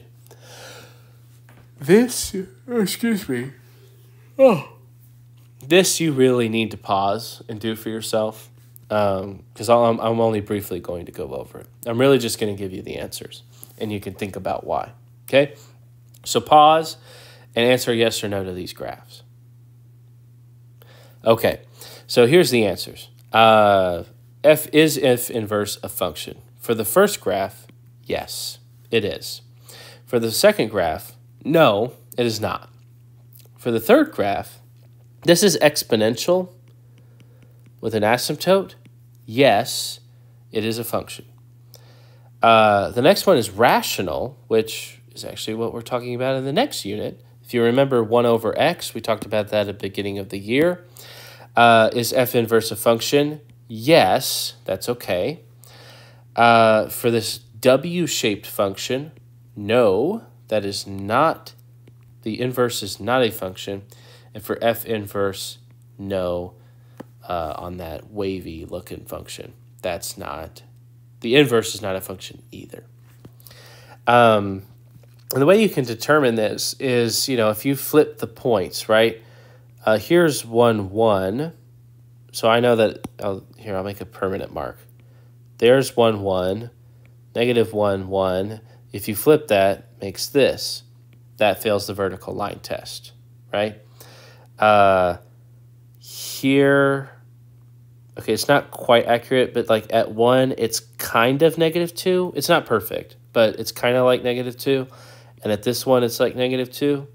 This, excuse me, oh, this you really need to pause and do for yourself, because um, I'm, I'm only briefly going to go over it. I'm really just going to give you the answers, and you can think about why, okay? So pause and answer yes or no to these graphs. Okay, so here's the answers. Uh, F is if inverse a function. For the first graph, yes, it is. For the second graph, no, it is not. For the third graph, this is exponential with an asymptote. Yes, it is a function. Uh, the next one is rational, which is actually what we're talking about in the next unit. If you remember one over x, we talked about that at the beginning of the year. Uh, is f inverse a function? Yes, that's okay. Uh, for this W-shaped function, no, that is not, the inverse is not a function. And for f inverse, no, uh, on that wavy looking function. That's not, the inverse is not a function either. Um, and the way you can determine this is, you know, if you flip the points, right? Uh, here's one, one. So I know that, I'll, here, I'll make a permanent mark. There's one, one, negative one, one. If you flip that, makes this. That fails the vertical line test, right? Uh, here, okay, it's not quite accurate, but like at one, it's kind of negative two. It's not perfect, but it's kind of like negative two. And at this one, it's like negative two.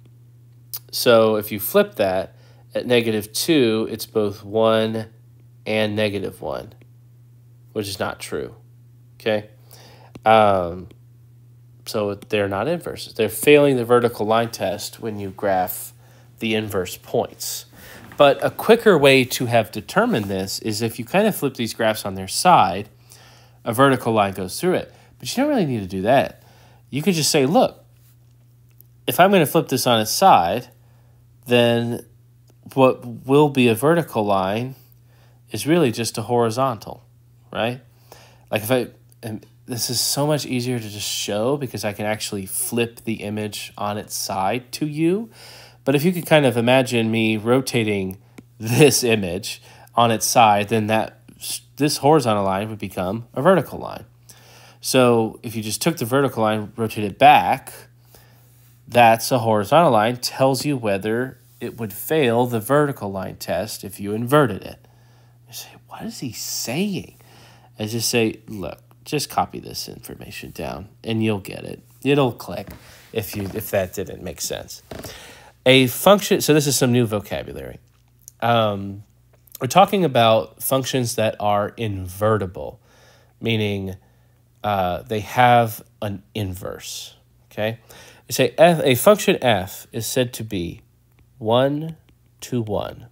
So if you flip that, at negative two, it's both one and negative one, which is not true, okay? Um, so they're not inverses. They're failing the vertical line test when you graph the inverse points. But a quicker way to have determined this is if you kind of flip these graphs on their side, a vertical line goes through it. But you don't really need to do that. You could just say, look, if I'm going to flip this on its side, then what will be a vertical line is really just a horizontal, right? Like if I, and this is so much easier to just show because I can actually flip the image on its side to you. But if you could kind of imagine me rotating this image on its side, then that this horizontal line would become a vertical line. So if you just took the vertical line, rotated back, that's a horizontal line, tells you whether it would fail the vertical line test if you inverted it. You say, what is he saying? I just say, look, just copy this information down and you'll get it. It'll click if you if that didn't make sense. A function, so this is some new vocabulary. Um, we're talking about functions that are invertible, meaning uh, they have an inverse, okay? You say f, a function f is said to be one to one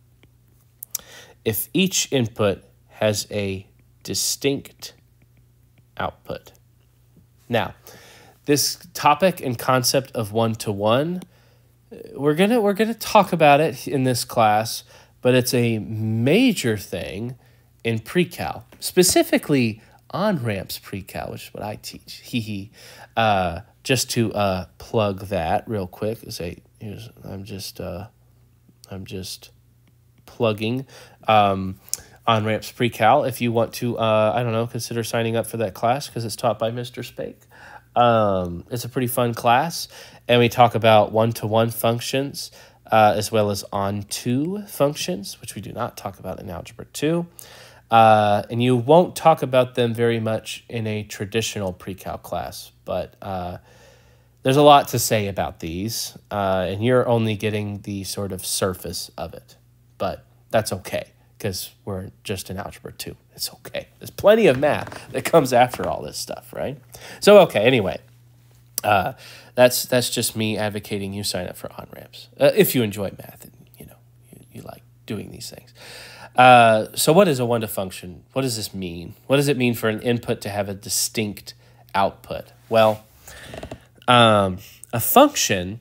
if each input has a distinct output. Now, this topic and concept of one-to-one, we're gonna we're gonna talk about it in this class, but it's a major thing in pre-cal, specifically on-ramps pre-cal, which is what I teach. Hee hee. Uh, just to uh, plug that real quick, say here's I'm just uh, I'm just plugging um, on-ramps pre-cal. If you want to, uh, I don't know, consider signing up for that class because it's taught by Mister Spake. Um, it's a pretty fun class, and we talk about one-to-one functions uh, as well as on-to functions, which we do not talk about in Algebra two. Uh, and you won't talk about them very much in a traditional pre-cal class, but uh, there's a lot to say about these, uh, and you're only getting the sort of surface of it. But that's okay, because we're just in Algebra two. It's okay. There's plenty of math that comes after all this stuff, right? So, okay, anyway, uh, that's that's just me advocating you sign up for on-ramps, uh, if you enjoy math and, you know, you, you like doing these things. Uh, so what is a one-to function? What does this mean? What does it mean for an input to have a distinct output? Well, um, a function,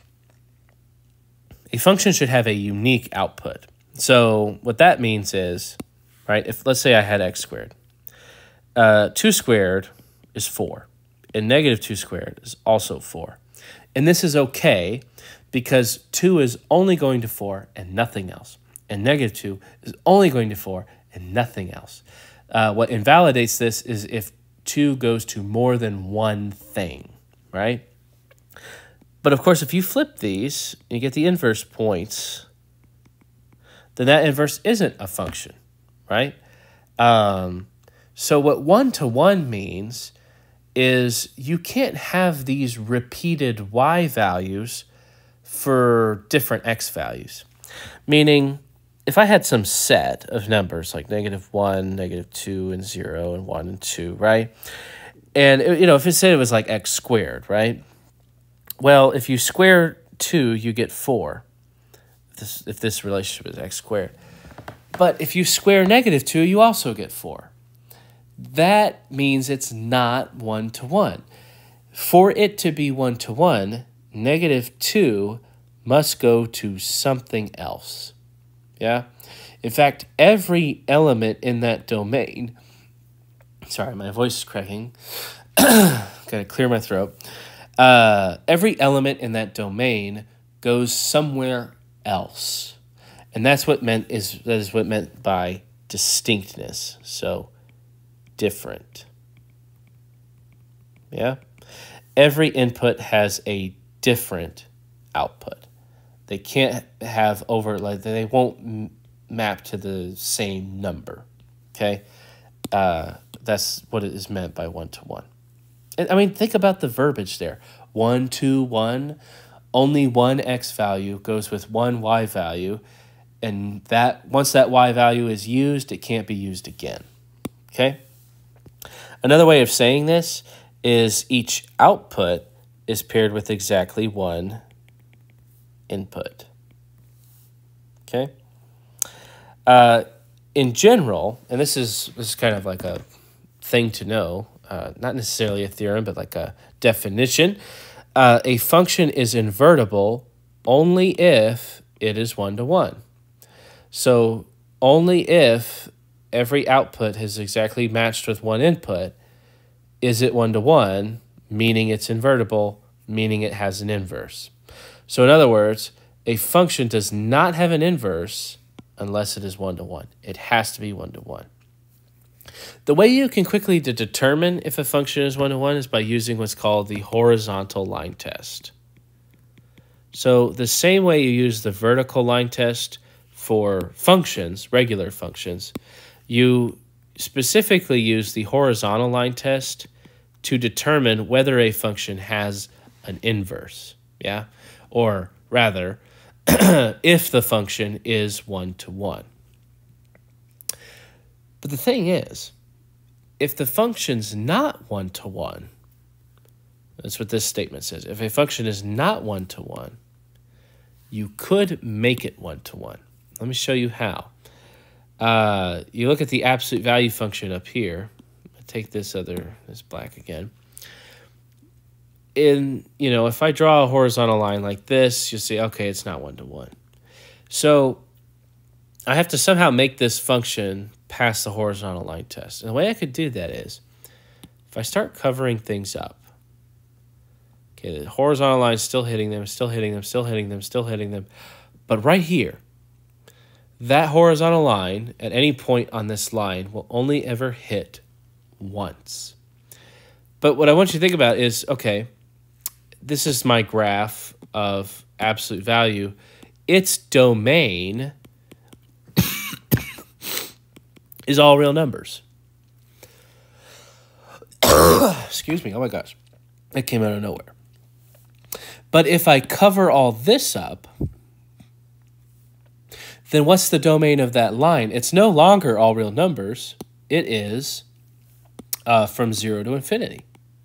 a function should have a unique output. So what that means is, right, if let's say I had x squared, uh, two squared is four, and negative two squared is also four. And this is okay because two is only going to four and nothing else. And negative two is only going to four and nothing else. Uh, what invalidates this is if two goes to more than one thing, right? But of course, if you flip these, and you get the inverse points, then that inverse isn't a function, right? Um, so what one-to-one means is you can't have these repeated y values for different x values, meaning if I had some set of numbers like negative one, negative two, and zero, and one, and two, right? And, you know, if it said it was like x squared, right? Well, if you square two, you get four. this if this relationship is x squared. But if you square negative two, you also get four. That means it's not one to one. For it to be one to one, negative two must go to something else. Yeah? In fact, every element in that domain, sorry, my voice is cracking. Gotta clear my throat. Uh, every element in that domain goes somewhere else. And that's what meant is that is what meant by distinctness. So different. Yeah? Every input has a different output. They can't have over, like, they won't map to the same number. Okay? Uh, that's what it is meant by one-to-one. I mean, think about the verbiage there. One, two, one. Only one x value goes with one y value. And that once that y value is used, it can't be used again. Okay? Another way of saying this is each output is paired with exactly one input. Okay? Uh, in general, and this is, this is kind of like a thing to know, uh, not necessarily a theorem, but like a definition, uh, a function is invertible only if it is one-to-one. So only if every output is exactly matched with one input is it one-to-one, meaning it's invertible, meaning it has an inverse. So in other words, a function does not have an inverse unless it is one-to-one. It has to be one-to-one. The way you can quickly de determine if a function is one-to-one is by using what's called the horizontal line test. So the same way you use the vertical line test for functions, regular functions, you specifically use the horizontal line test to determine whether a function has an inverse, yeah? Or rather, if the function is one-to-one. But the thing is, if the function's not one-to-one, that's what this statement says. If a function is not one-to-one, you could make it one-to-one. Let me show you how. Uh, you look at the absolute value function up here. I take this other, this black again. In, you know, if I draw a horizontal line like this, you'll see, okay, it's not one-to-one. So I have to somehow make this function pass the horizontal line test. And the way I could do that is, if I start covering things up, okay, the horizontal line is still hitting them, still hitting them, still hitting them, still hitting them. But right here, that horizontal line at any point on this line will only ever hit once. But what I want you to think about is, okay, this is my graph of absolute value. Its domain is all real numbers. Excuse me. Oh my gosh. That came out of nowhere. But if I cover all this up, then what's the domain of that line? It's no longer all real numbers. It is uh, from zero to infinity.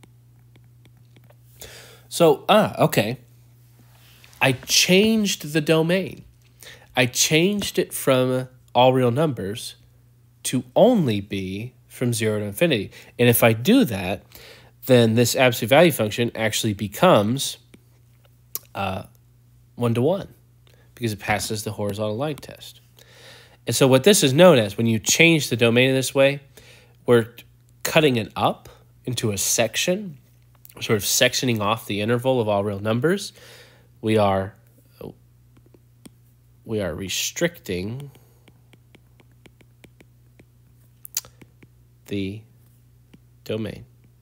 So, ah, okay. I changed the domain. I changed it from all real numbers to only be from zero to infinity. And if I do that, then this absolute value function actually becomes uh, one-to-one because it passes the horizontal line test. And so what this is known as, when you change the domain in this way, we're cutting it up into a section, sort of sectioning off the interval of all real numbers. We are, we are restricting the domain.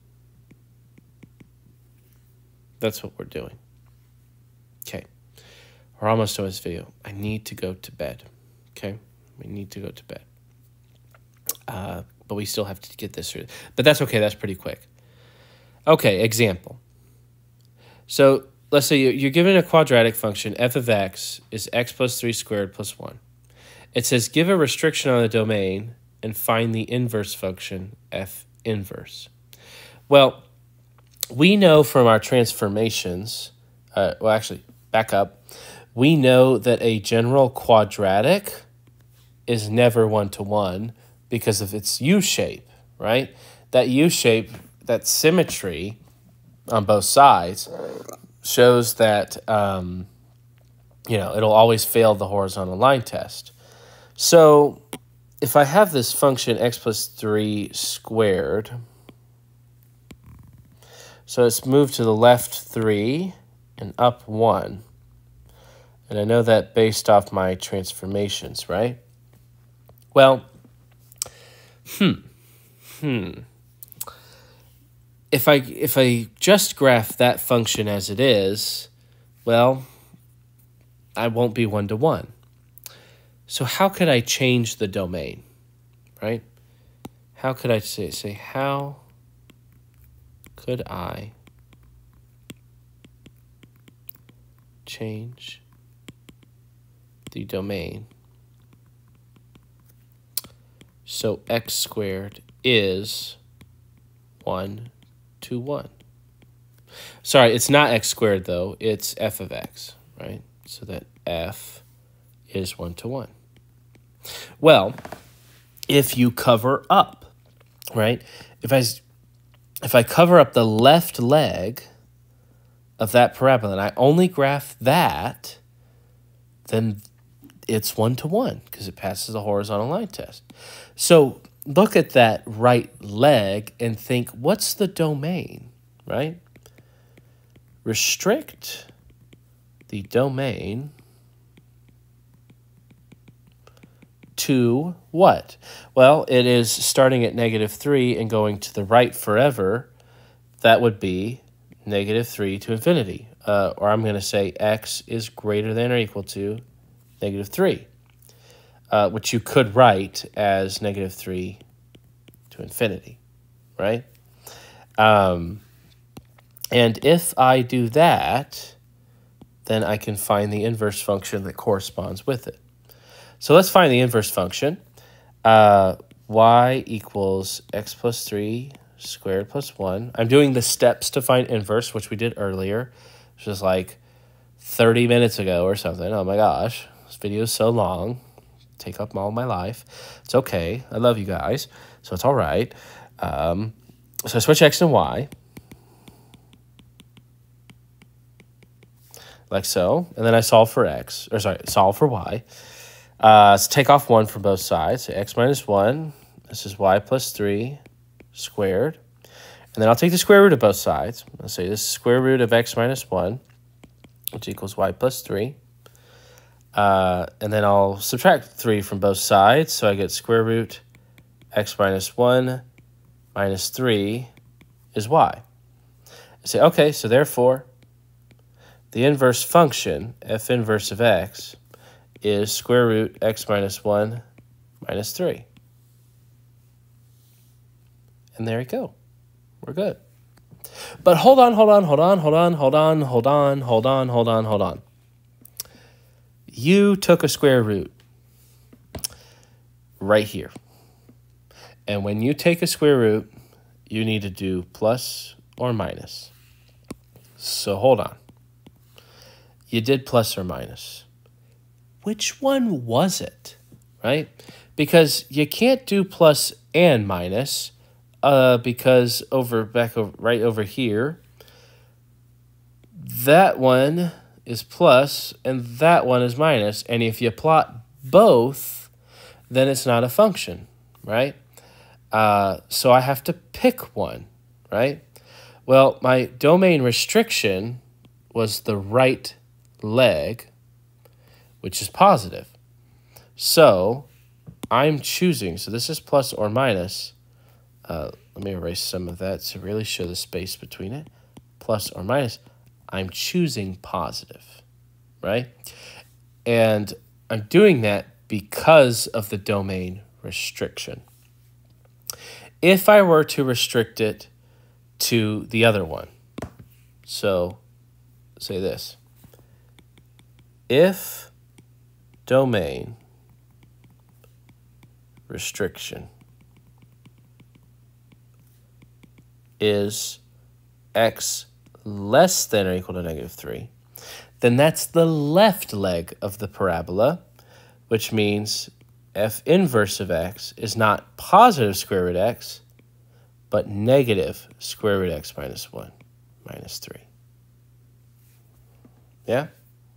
That's what we're doing. Okay. We're almost done with this video. I need to go to bed. Okay? We need to go to bed. Uh, but we still have to get this through. But that's okay. That's pretty quick. Okay, example. So let's say you're given a quadratic function, f of x is x plus three squared plus one. It says give a restriction on the domain and find the inverse function, f inverse. Well, we know from our transformations, uh, well, actually, back up. we know that a general quadratic is never one-to-one because of its U-shape, right? That U-shape, that symmetry on both sides shows that, um, you know, it'll always fail the horizontal line test. So if I have this function x plus three squared, so let's move to the left three and up one. And I know that based off my transformations, right? Well, hmm, hmm. If I, if I just graph that function as it is, well, I won't be one-to-one. So how could I change the domain, right? How could I say, say how could I change the domain so x squared is one to one? Sorry, it's not x squared, though. It's f of x, right? So that f is one to one. Well, if you cover up, right? If I, if I cover up the left leg of that parabola and I only graph that, then it's one to one because it passes the horizontal line test. So look at that right leg and think, what's the domain, right? Restrict the domain to what? Well, it is starting at negative three and going to the right forever. That would be negative three to infinity. Uh, or I'm going to say x is greater than or equal to negative three, uh, which you could write as negative three to infinity, right? Um, and if I do that, then I can find the inverse function that corresponds with it. So let's find the inverse function. Uh, y equals x plus three squared plus one. I'm doing the steps to find inverse, which we did earlier, which was like thirty minutes ago or something. Oh my gosh, this video is so long. Take up all my life. It's okay. I love you guys, so it's all right. Um, so I switch x and y, like so, and then I solve for x, or sorry, solve for y. Uh, let's take off one from both sides. So x minus one. This is y plus three squared. And then I'll take the square root of both sides. I'll say this is square root of x minus one, which equals y plus three. Uh, and then I'll subtract three from both sides. So I get square root x minus one minus three is y. I say, okay, so therefore, the inverse function, f inverse of x, is square root x minus one minus three. And there you go. We're good. But hold on, hold on, hold on, hold on, hold on, hold on, hold on, hold on, hold on. You took a square root right here. And when you take a square root, you need to do plus or minus. So hold on. You did plus or minus. Which one was it, right? Because you can't do plus and minus uh, because over back over, right over here, that one is plus and that one is minus. And if you plot both, then it's not a function, right? Uh, so I have to pick one, right? Well, my domain restriction was the right leg, which is positive. So I'm choosing, so this is plus or minus. Uh, let me erase some of that to really show the space between it. Plus or minus, I'm choosing positive, right? And I'm doing that because of the domain restriction. If I were to restrict it to the other one, so say this, if domain restriction is x less than or equal to negative three, then that's the left leg of the parabola, which means f inverse of x is not positive square root x, but negative square root x minus one minus three. Yeah?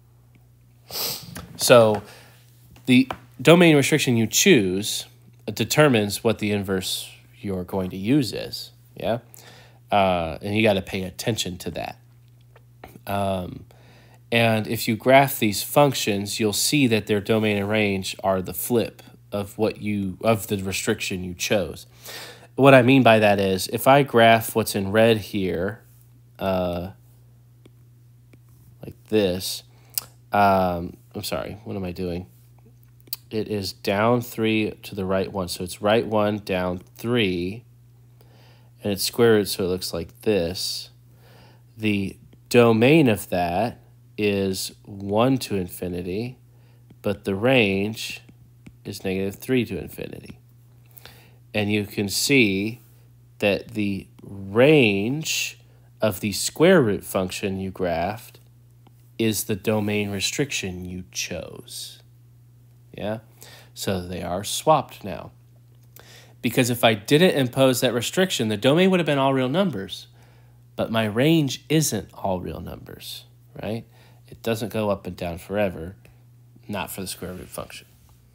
So the domain restriction you choose determines what the inverse you're going to use is. Yeah? Uh, and you got to pay attention to that. Um, and if you graph these functions, you'll see that their domain and range are the flip of what you of the restriction you chose. What I mean by that is, if I graph what's in red here, uh, like this, um, I'm sorry, what am I doing? It is down three to the right one, so it's right one, down three, and it's square root, so it looks like this. The domain of that is one to infinity, but the range is negative three to infinity. And you can see that the range of the square root function you graphed is the domain restriction you chose. Yeah? So they are swapped now. Because if I didn't impose that restriction, the domain would have been all real numbers. But my range isn't all real numbers, right? It doesn't go up and down forever, not for the square root function.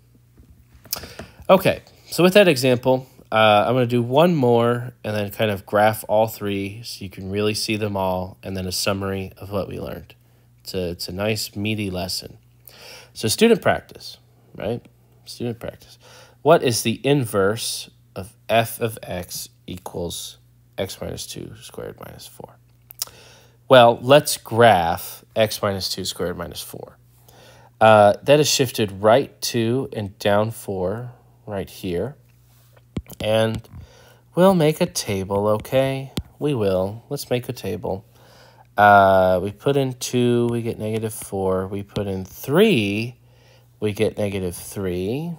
Okay, so with that example, uh, I'm going to do one more and then kind of graph all three so you can really see them all, and then a summary of what we learned. It's a, it's a nice, meaty lesson. So student practice, right? Student practice. What is the inverse of f of x equals x minus two squared minus four? Well, let's graph x minus two squared minus four. Uh, that is shifted right two and down four right here. And we'll make a table, okay? We will. Let's make a table. Uh, we put in two, we get negative four. We put in three, we get negative three.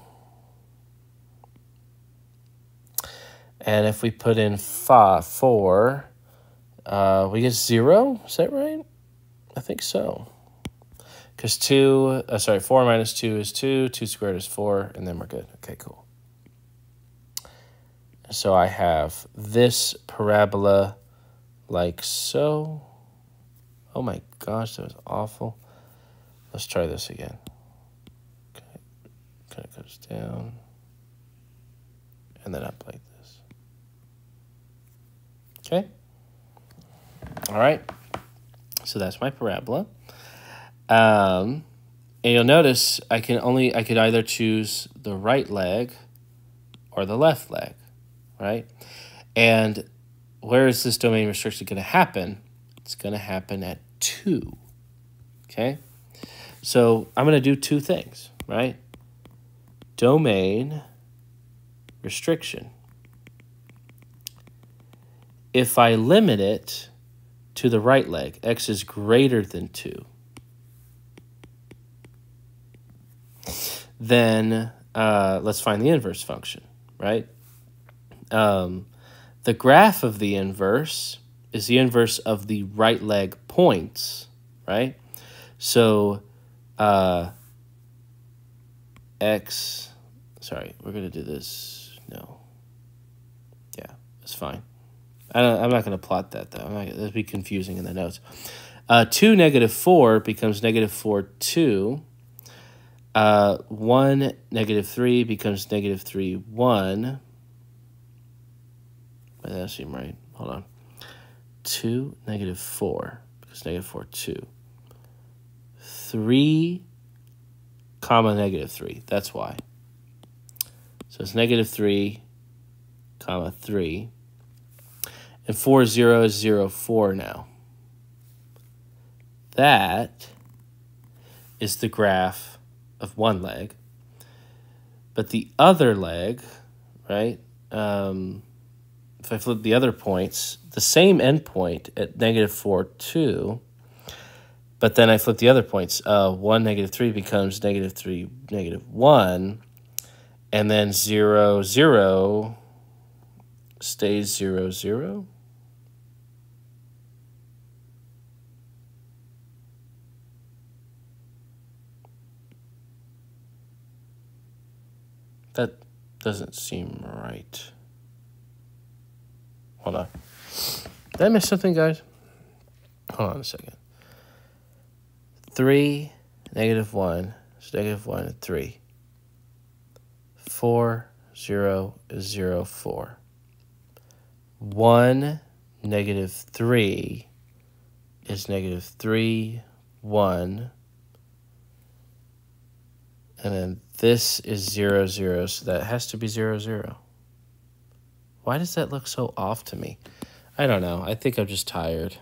And if we put in five, four, uh, we get zero. Is that right? I think so. Because two, uh, sorry, four minus two is two. two squared is four, and then we're good. Okay, cool. So I have this parabola like so. Oh my gosh, that was awful. Let's try this again. Okay, kind of goes down and then up like this. Okay. All right. So that's my parabola. Um, and you'll notice I can only I could either choose the right leg or the left leg, right? And where is this domain restriction going to happen? It's going to happen at two, okay? So I'm going to do two things, right? Domain restriction. If I limit it to the right leg, x is greater than two, then uh, let's find the inverse function, right? Um, the graph of the inverse is the inverse of the right leg points, right? So uh, x, sorry, we're going to do this. No. Yeah, it's fine. I don't, I'm not going to plot that, though. I'm not, that'd be confusing in the notes. Uh, two, negative four becomes negative four, two. Uh, one, negative three becomes negative three, one. Wait, that seems right. Hold on. two, negative four, because negative four, two. three, comma, negative three. That's why. So it's negative three, comma, three. And four, zero is zero, four now. That is the graph of one leg. But the other leg, right, um, if I flip the other points, the same endpoint at negative four, two, but then I flip the other points. Uh, one, negative three becomes negative three, negative one, and then zero, zero stays zero, zero. That doesn't seem right. Hold on. Did I miss something, guys? Hold on a second. three, negative one is negative one and three. four, zero is zero, four. one, negative three is negative three, one. And then this is zero, zero, so that has to be zero, zero. Why does that look so off to me? I don't know. I think I'm just tired.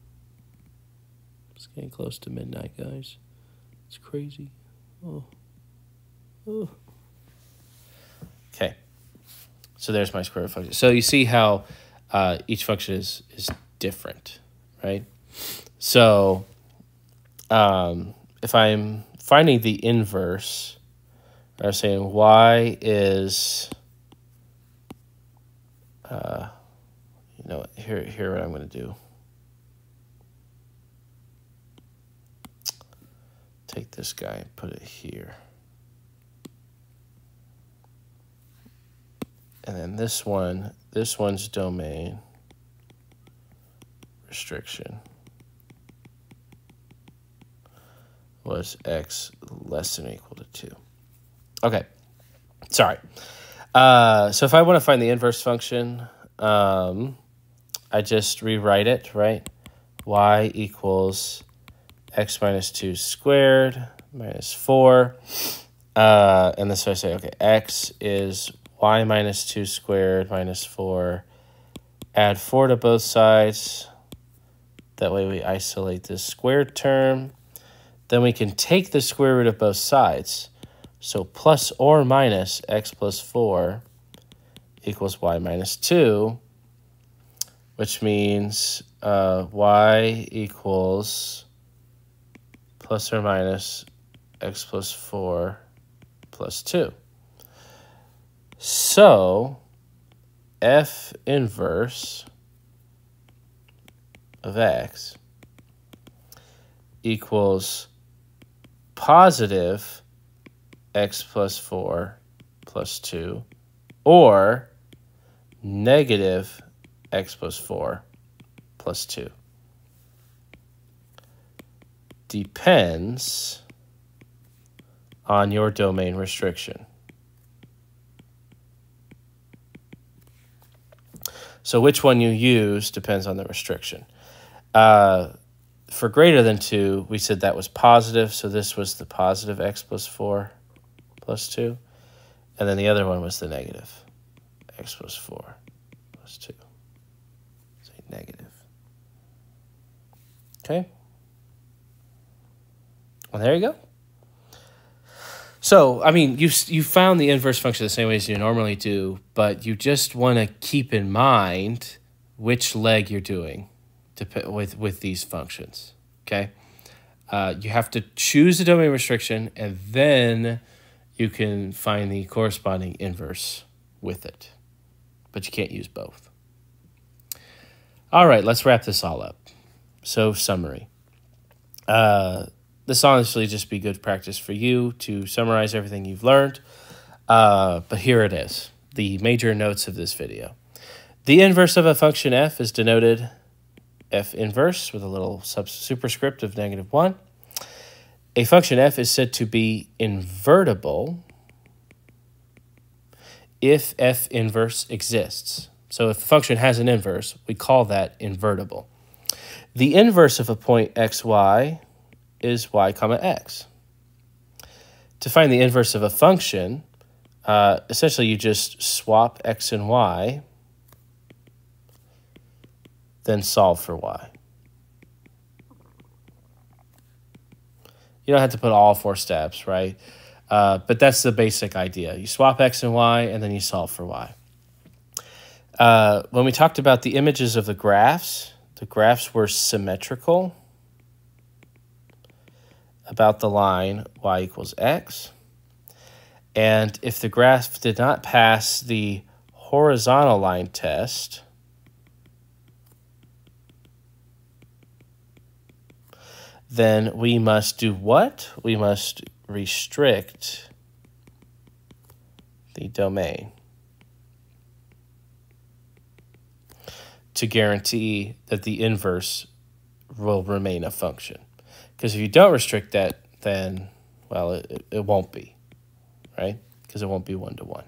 It's getting close to midnight, guys. It's crazy. Oh. Oh. Okay. So there's my square root function. So you see how uh, each function is, is different, right? So um, if I'm finding the inverse, I'm saying y is, uh, you know, here, here what I'm going to do. Take this guy and put it here. And then this one, this one's domain restriction was x less than or equal to two. Okay, sorry. Uh, so if I want to find the inverse function, um, I just rewrite it, right? Y equals x minus two squared minus four. Uh, and this way I say, okay, x is y minus two squared minus four. Add four to both sides. That way we isolate this squared term. Then we can take the square root of both sides. So plus or minus x plus four equals y minus two, which means uh, y equals plus or minus x plus four plus two. So f inverse of x equals positive x plus four plus two or negative x plus four plus two. Depends on your domain restriction. So which one you use depends on the restriction. Uh, for greater than two, we said that was positive, so this was the positive x plus four plus two. And then the other one was the negative x plus four plus two. Say negative. Okay? Well, there you go. So, I mean, you you found the inverse function the same way as you normally do, but you just want to keep in mind which leg you're doing to, with, with these functions, okay? Uh, you have to choose the domain restriction, and then you can find the corresponding inverse with it. But you can't use both. All right, let's wrap this all up. So, summary. Uh... This honestly just be good practice for you to summarize everything you've learned. Uh, but here it is, the major notes of this video. The inverse of a function f is denoted f inverse with a little sub superscript of negative one. A function f is said to be invertible if f inverse exists. So if a function has an inverse, we call that invertible. The inverse of a point xy is y comma x. To find the inverse of a function, uh, essentially you just swap x and y, then solve for y. You don't have to put all four steps, right? Uh, but that's the basic idea. You swap x and y, and then you solve for y. Uh, when we talked about the images of the graphs, the graphs were symmetrical about the line y equals x. And if the graph did not pass the horizontal line test, then we must do what? We must restrict the domain to guarantee that the inverse will remain a function. Because if you don't restrict that, then, well, it, it won't be, right? Because it won't be one-to-one.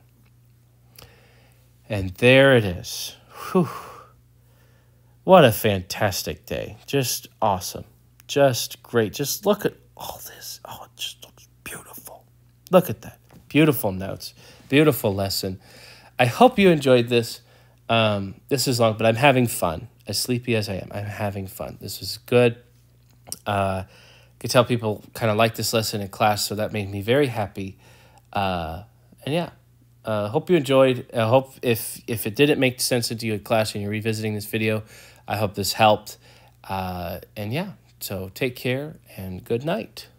And there it is. Whew. What a fantastic day. Just awesome. Just great. Just look at all this. Oh, it just looks beautiful. Look at that. Beautiful notes. Beautiful lesson. I hope you enjoyed this. Um, this is long, but I'm having fun. As sleepy as I am, I'm having fun. This was good. Uh, I could tell people kind of like this lesson in class, so that made me very happy. Uh, and yeah, uh, hope you enjoyed. I hope if, if it didn't make sense into you in class and you're revisiting this video, I hope this helped. Uh, and yeah, so take care and good night.